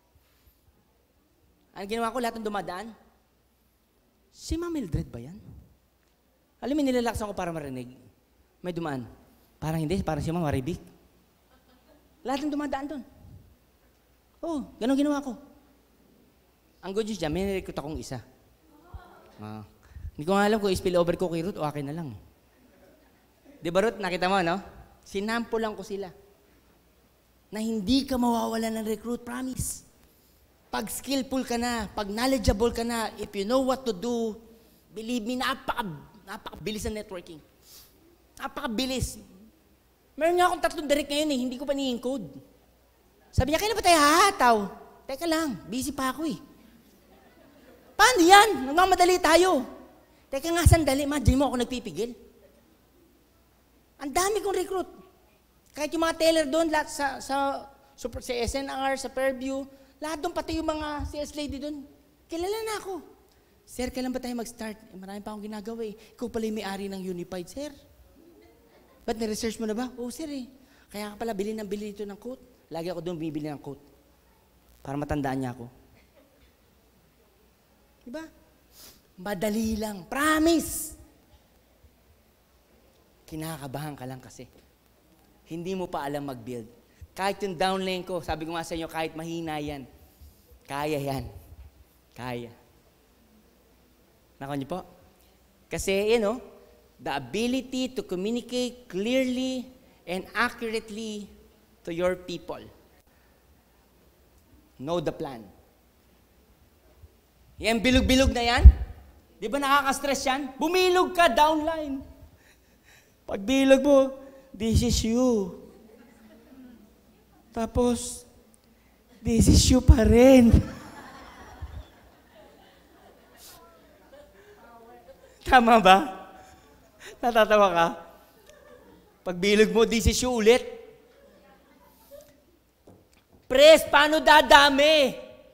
Speaker 1: Ang ginawa ko, lahat ng dumadaan. Si Ma'am Mildred ba yan? Alam mo, nilalaksan ko para marinig. May dumaan. Parang hindi, parang si Ma'am Maribik. Lahat ng dumadaan doon. Oo, ganun ginawa ko. Ang good news dyan, may nirecruit akong isa. Ah. Hindi ko nga alam kung spill over ko kay Ruth o akin na lang. Di ba Ruth, nakita mo, no? Sinampulan ko sila. Na hindi ka mawawalan ng recruit, promise. Pag skillful ka na, pag knowledgeable ka na, if you know what to do, believe me, napaka, napakabilis ng networking. Napakabilis. Meron nga akong tatlong direct ngayon eh, hindi ko pa ni-encode. Sabi niya, kailan ba tayo hahataw? Teka lang, busy pa ako eh. Paano yan? Nagmamadali tayo. Teka nga, sandali, imagine mo ako nagpipigil. Ang dami kong recruit. Kahit yung mga teller doon, lahat sa, sa, super, sa S N R, sa Fairview, lahat doon, pati yung mga sales lady doon, kilala na ako. Sir, kailan ba tayo mag-start? Eh, marami pa akong ginagawa eh. Ikaw pala yung may-ari ng Unified, sir. Ba't na-research mo na ba? Oo, sir eh. Kaya ka pala, bili ng bili dito ng coat. Lagi ako doon bibili ng coat. Para matandaan niya ako. Diba? Madali lang. Promise! Kinakabahan ka lang kasi. Hindi mo pa alam mag-build. Kahit yung downline ko, sabi ko nga sa inyo, kahit mahina yan, kaya yan. Kaya. Nako niyo po? Kasi, you know, the ability to communicate clearly and accurately to your people. Know the plan. Yan, bilog-bilog na yan. Di ba nakaka-stress yan? Bumilog ka, downline. Pag bilog mo, this is you. Tapos, this is you pa rin. Tama ba? Natatawa ka? Pag bilog mo, this is you ulit. Pres, paano dadami?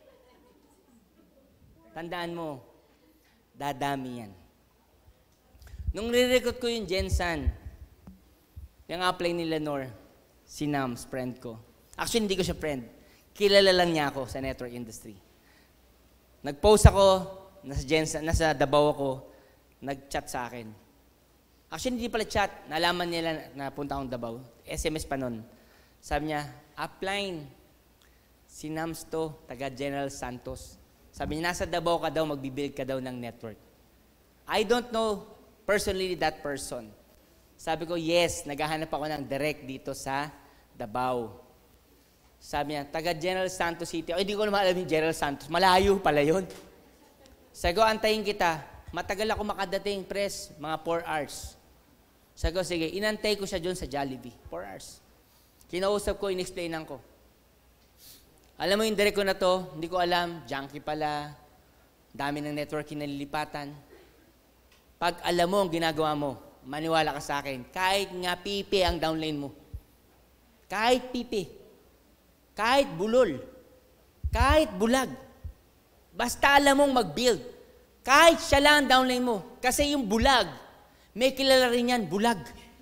Speaker 1: Tandaan mo, dadami yan. Nung re-recruit ko yung Jensen, yung apply ni Lenore, si Nams, friend ko. Actually, hindi ko siya friend. Kilala lang niya ako sa network industry. Nag-post ako, nasa Jensen, nasa Davao ako, nag-chat sa akin. Actually, hindi pala chat. Nalaman nila na punta akong Davao. S M S pa nun. Sabi niya, upline, si Nams to, taga General Santos. Sabi niya, nasa Davao ka daw, magbibuild ka daw ng network. I don't know personally that person. Sabi ko, yes, naghahanap ako ng direct dito sa Davao. Sabi niya, taga General Santos City. O, hindi ko naman alam yung General Santos. Malayo pala yun. Sabi ko, antayin kita. Matagal ako makadating, press, mga four hours. Sabi ko, sige, inantay ko siya dyan sa Jollibee. four hours. Kinausap ko, in-explainan ko. Alam mo yung direct ko na to, hindi ko alam, junkie pala, dami ng networking na nililipatan. Pag alam mo ang ginagawa mo, maniwala ka sa akin, kahit nga pipi ang downline mo, kahit pipi, kahit bulol, kahit bulag, basta alam mong mag-build, kahit siya lang ang downline mo, kasi yung bulag, may kilala rin yan, bulag.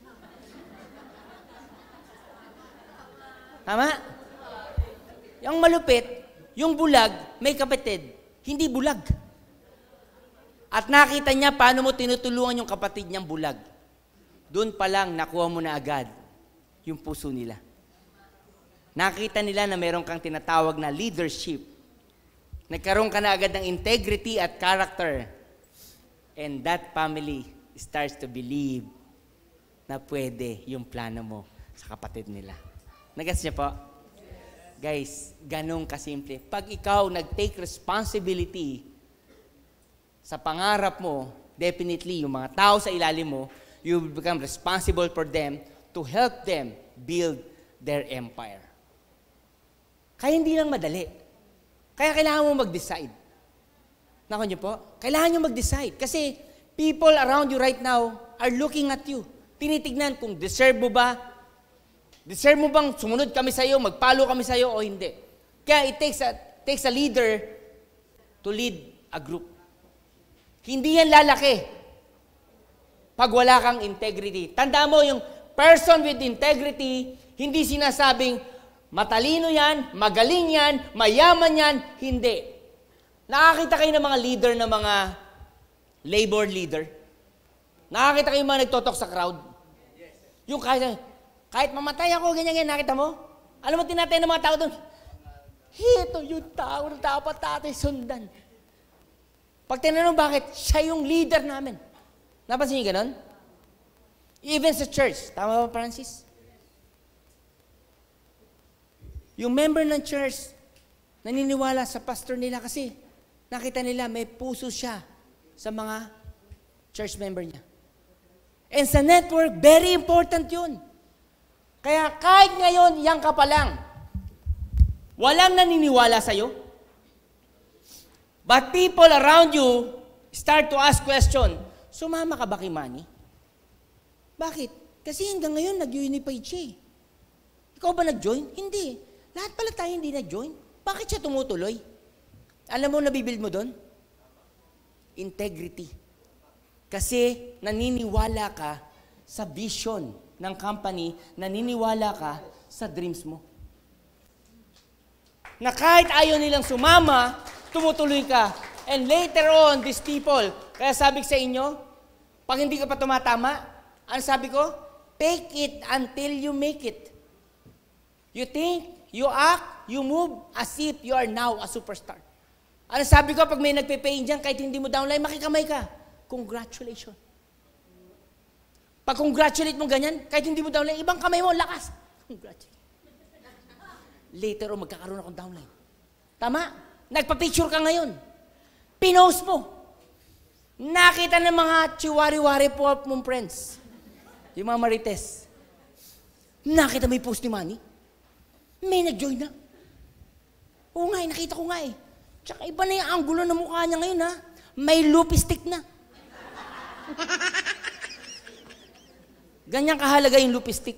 Speaker 1: Tama? Yung malupit, yung bulag, may kapatid, hindi bulag. At nakita niya paano mo tinutulungan yung kapatid niyang bulag. Doon pa lang, nakuha mo na agad yung puso nila. Nakita nila na meron kang tinatawag na leadership. Nagkaroon ka na agad ng integrity at character. And that family starts to believe na pwede yung plano mo sa kapatid nila. Nagets niyo po? Guys, ganun kasimple. Pag ikaw nag-take responsibility sa pangarap mo, definitely, yung mga tao sa ilalim mo, you will become responsible for them to help them build their empire. Kaya hindi lang madali. Kaya kailangan mo mag-decide. Nako niyo po? Kailangan nyo mag-decide. Kasi people around you right now are looking at you. Tinitignan kung deserve mo ba, deserve mo bang sumunod kami sa iyo, magpalo kami sa iyo o hindi. Kaya it takes a, takes a leader to lead a group. Hindi yan lalaki pag wala kang integrity. Tandaan mo, yung person with integrity, hindi sinasabing matalino yan, magaling yan, mayaman yan, hindi. Nakakita kayo ng mga leader ng mga labor leader? Nakakita kayo mga nagtotok sa crowd? Yung kahit, kahit mamatay ako, ganyan-ganyan, nakita mo? Alam mo, tinatay ng mga tao doon, ito yung tao na dapat natin sundan. Pag tinanong bakit, siya yung leader namin. Napansin niyo ganon? Even sa church. Tama ba, Francis? Yung member ng church, naniniwala sa pastor nila kasi nakita nila may puso siya sa mga church member niya. And sa network, very important yun. Kaya kahit ngayon, yan ka pa lang, walang naniniwala sa'yo, but people around you start to ask question, sumama ka ba kay Manny? Bakit? Kasi hanggang ngayon, nag-unified siya eh. Ikaw ba nag-join? Hindi. Lahat pala tayo hindi nag-join. Bakit siya tumutuloy? Alam mo, nabibuild mo doon? Integrity. Kasi naniniwala ka sa vision ng company, naniniwala ka sa dreams mo. Na kahit ayaw nilang sumama, tumutuloy ka. And later on, these people, kaya sabi ko sa inyo, pag hindi ka pa tumatama, ano sabi ko? Take it until you make it. You think, you act, you move as if you are now a superstar. Ano sabi ko, pag may nagpe-pain dyan, kahit hindi mo downline, makikamay ka. Congratulations. Pag congratulate mo ganyan, kahit hindi mo downline, ibang kamay mo, lakas. Congratulations. Later on, magkakaroon akong downline. Tama? Nagpa-picture ka ngayon. Pinost mo. Nakita ng mga chiwari-wari po mong friends. Yung mga marites. Nakita mo yung post ni Manny? May nag-join na. Oo nga, eh, nakita ko nga eh. Tsaka iba na yung angulo ng mukha niya ngayon ha. May loopy stick na. Ganyan kahalaga yung loopy stick.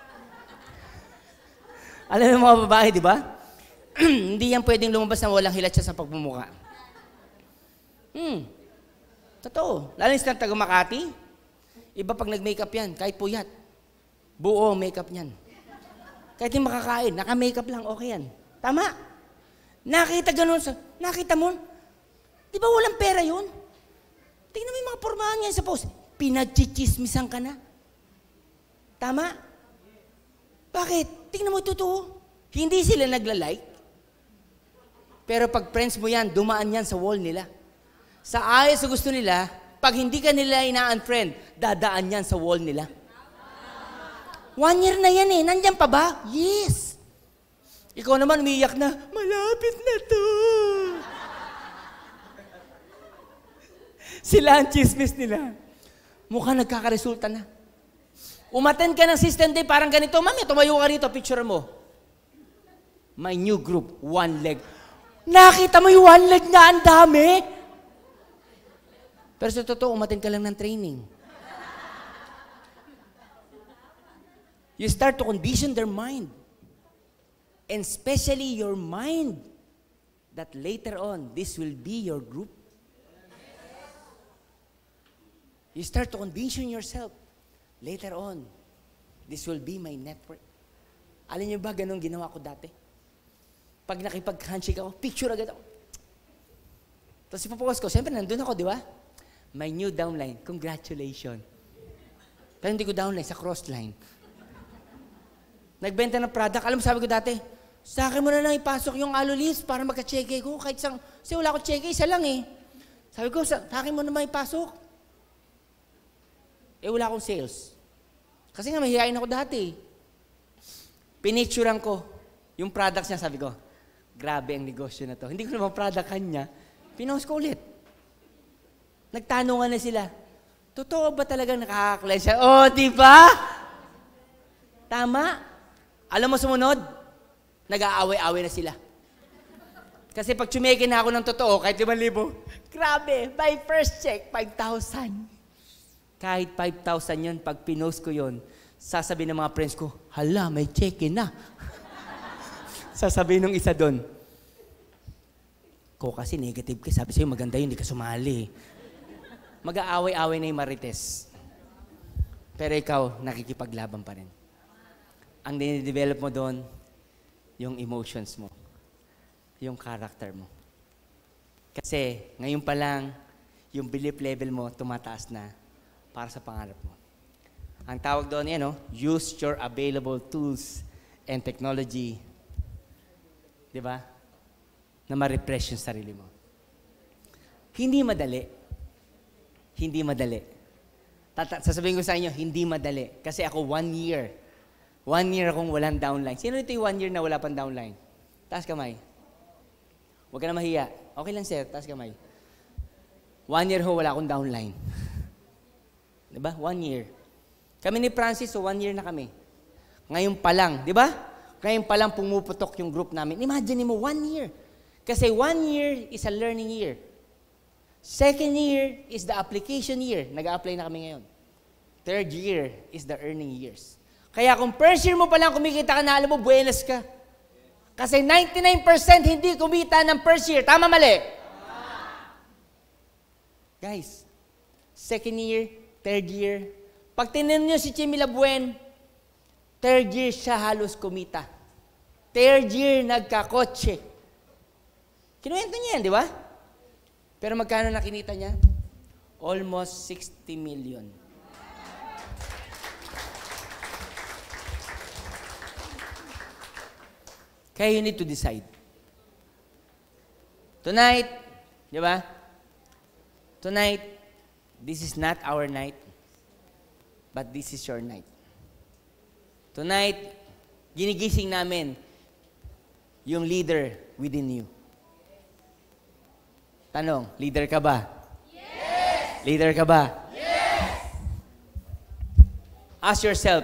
Speaker 1: Alam mo mga babae, di ba? Hindi yan pwedeng lumabas na walang hilat siya sa pagmumukha. Hmm. Totoo. Lalo yung taga Makati, iba pag nag-makeup yan, kahit puyat. Buo makeup niyan. Kahit yung makakain, naka-makeup lang, okay yan. Tama. Nakita ganun sa, nakita mo, di ba walang pera yun? Tingnan mo yung mga pormahan niya sa post. Pinagchichismisan ka na. Tama? Bakit? Tingnan mo totoo. Hindi sila nagla-like. Pero pag friends mo yan, dumaan yan sa wall nila. Sa ayos sa gusto nila, pag hindi ka nila ina-unfriend, dadaan yan sa wall nila. One year na yan eh. Nandyan pa ba? Yes. Ikaw naman umiiyak na, malapit na to. Sila ang chismis nila. Mukhang nagkakaresulta na. Umattend ka ng system day, parang ganito, mami, tumayo ka rito, picture mo. My new group, one leg. Nakita mo yung one leg na ang dami? Pero sa totoo, umattend ka lang ng training. You start to condition their mind. And especially your mind, that later on, this will be your group. You start to condition yourself. Later on, this will be my network. Alam niyo ba, ganun ginawa ko dati? Pag nakipag-handshake ako, picture agad ako. Tapos ipapokus ko, siyempre nandun ako, di ba? My new downline, congratulations. Pero hindi ko downline, sa crossline. Nagbenta ng product. Alam mo, sabi ko dati, sa akin mo na lang ipasok yung alo list para magka-cheque ko. Kahit isang, kasi wala ko cheque, isa lang eh. Sabi ko, sa, sa akin mo naman ipasok. Eh, wala akong sales. Kasi nga, mahihain ako dati. Pinicturean ko yung products niya, sabi ko, grabe ang negosyo na to. Hindi ko naman product kanya. Pinost ko ulit. Nagtanungan na sila. Totoo ba talagang nakakaklay siya? Oh, di ba? Tama. Alam mo sumunod? Nag-aaway-away na sila. Kasi pag tsumeke na ako ng totoo, kahit limang libo, grabe, by first check, five thousand. Kahit five thousand yun, pag pinost ko yun, sasabihin ng mga friends ko, hala, may check na. Sasabihin ng isa doon, ko kasi negative ka, sabi sa'yo maganda yun, hindi ka sumali. Mag-aaway-away na yung marites. Pero ikaw, nakikipaglaban pa rin. Ang dinidevelop mo doon, yung emotions mo, yung character mo. Kasi ngayon pa lang, yung belief level mo tumataas na para sa pangarap mo. Ang tawag doon yan, no? Use your available tools and technology, di ba? Na ma-refresh yung sarili mo. Hindi madali. Hindi madali. Tata- sasabihin ko sa inyo, hindi madali. Kasi ako one year, one year akong walang downline. Sino ito yung one year na wala pang downline? Taas kamay. Huwag ka na mahiya. Okay lang, sir. Taas kamay. One year ho, wala akong downline. Diba? One year. Kami ni Francis, so one year na kami. Ngayon pa lang, di ba? Ngayon pa lang pumuputok yung group namin. Imagine mo, one year. Kasi one year is a learning year. Second year is the application year. Nag-a-apply na kami ngayon. Third year is the earning years. Kaya kung first year mo pa lang kumikita ka na, alam mo, buenas ka. Kasi ninety-nine percent hindi kumita ng first year. Tama, mali? Guys, second year, third year. Pag tinanong nyo si Chimmy Labuen, third year siya halos kumita. Third year, nagkakotse. Kinuwento niya yan, di ba? Pero magkano nakinita niya? Almost sixty million. Kaya you need to decide. Tonight, di ba? Tonight, this is not our night, but this is your night. Tonight, ginigising namin yung leader within you. Tanong, leader ka ba? Yes! Leader ka ba? Yes! Ask yourself,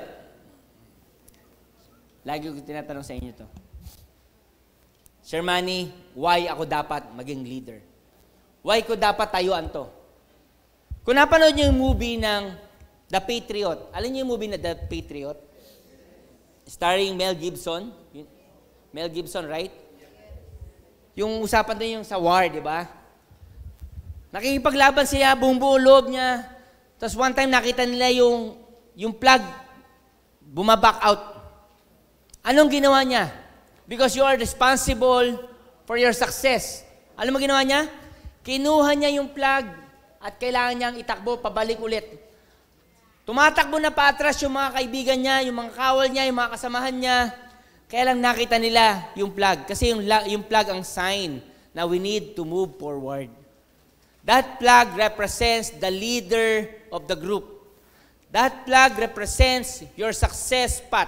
Speaker 1: lagi ko tinatanong sa inyo to, Sir Manny, why ako dapat maging leader? Why ko dapat tayuan to? Kung napanood niyo yung movie ng The Patriot, alam niyo yung movie na The Patriot? Starring Mel Gibson. Mel Gibson, right? Yung usapan din yung sa war, di ba? Nakikipaglaban siya, buong buo loob niya. Tapos one time nakita nila yung, yung plug, bumaback out. Anong ginawa niya? Because you are responsible for your success. Alam mo ginawa niya? Kinuha niya yung plug at kailangan niyang itakbo, pabalik ulit. Tumatakbo na paatras yung mga kaibigan niya, yung mga kawal niya, yung mga kasamahan niya. Kaya lang nakita nila yung plug. Kasi yung, yung plug ang sign na we need to move forward. That plug represents the leader of the group. That plug represents your success path.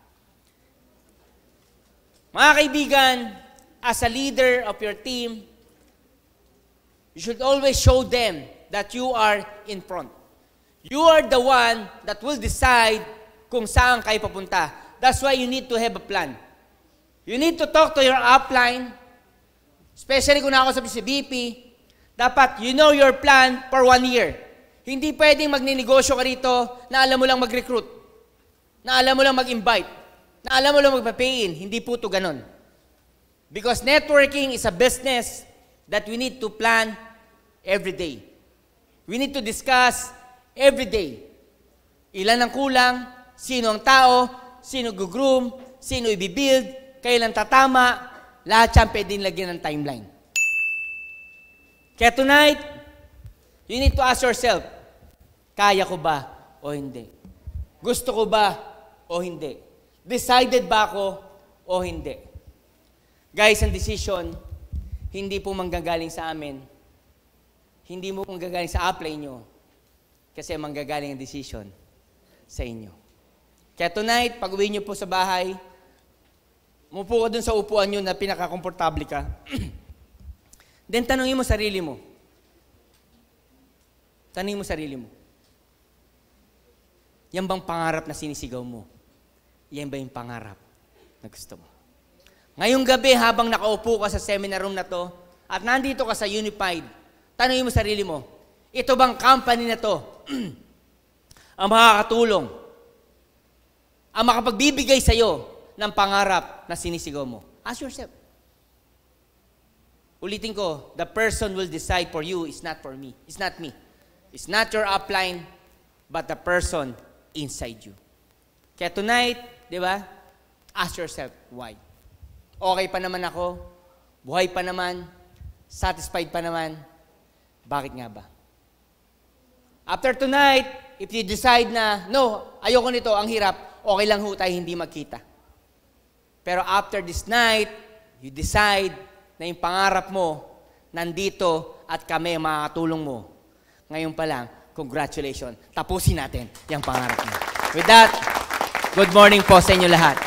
Speaker 1: Mga kaibigan, as a leader of your team, you should always show them that you are in front. You are the one that will decide kung saan kayo papunta. That's why you need to have a plan. You need to talk to your upline, especially kung ako sa B P, dapat you know your plan for one year. Hindi pwedeng magninegosyo ka rito na alam mo lang mag-recruit, na alam mo lang mag-invite, na alam mo lang magpa-pay-in. Hindi po ito ganon. Because networking is a business that we need to plan every day. We need to discuss every day. Ilan ang kulang, sino ang tao, sino gugroom, sino i-build, kailan tatama, lahat yan pwedeng lagyan ng timeline. Kaya tonight, you need to ask yourself, kaya ko ba o hindi? Gusto ko ba o hindi? Decided ba ako o hindi? Guys, ang decision, hindi po manggagaling sa amin. Hindi mo manggagaling sa apply nyo. Kasi manggagaling ang decision sa inyo. Kaya tonight, pag uwi nyo po sa bahay, umupo ka dun sa upuan nyo na pinakakomportable ka. Then tanungin mo sarili mo. Tanungin mo sarili mo. Yan bang pangarap na sinisigaw mo? Yan ba yung pangarap na gusto mo? Ngayong gabi, habang nakaupo ka sa seminar room na to, at nandito ka sa Unified, tanungin mo sarili mo, ito bang company na to ang makakatulong, ang makapagbibigay sa'yo ng pangarap na sinisigaw mo? Ask yourself. Ulitin ko, the person will decide for you is not for me. It's not me. It's not your upline, but the person inside you. Kaya tonight, di ba, ask yourself, why? Okay pa naman ako, buhay pa naman, satisfied pa naman, bakit nga ba? After tonight, if you decide na, no, ayoko nito, ang hirap, okay lang ho tayo hindi magkita. Pero after this night, you decide na yung pangarap mo, nandito at kami makakatulong mo. Ngayon pa lang, congratulations. Tapusin natin yung pangarap mo. With that, good morning po sa inyo lahat.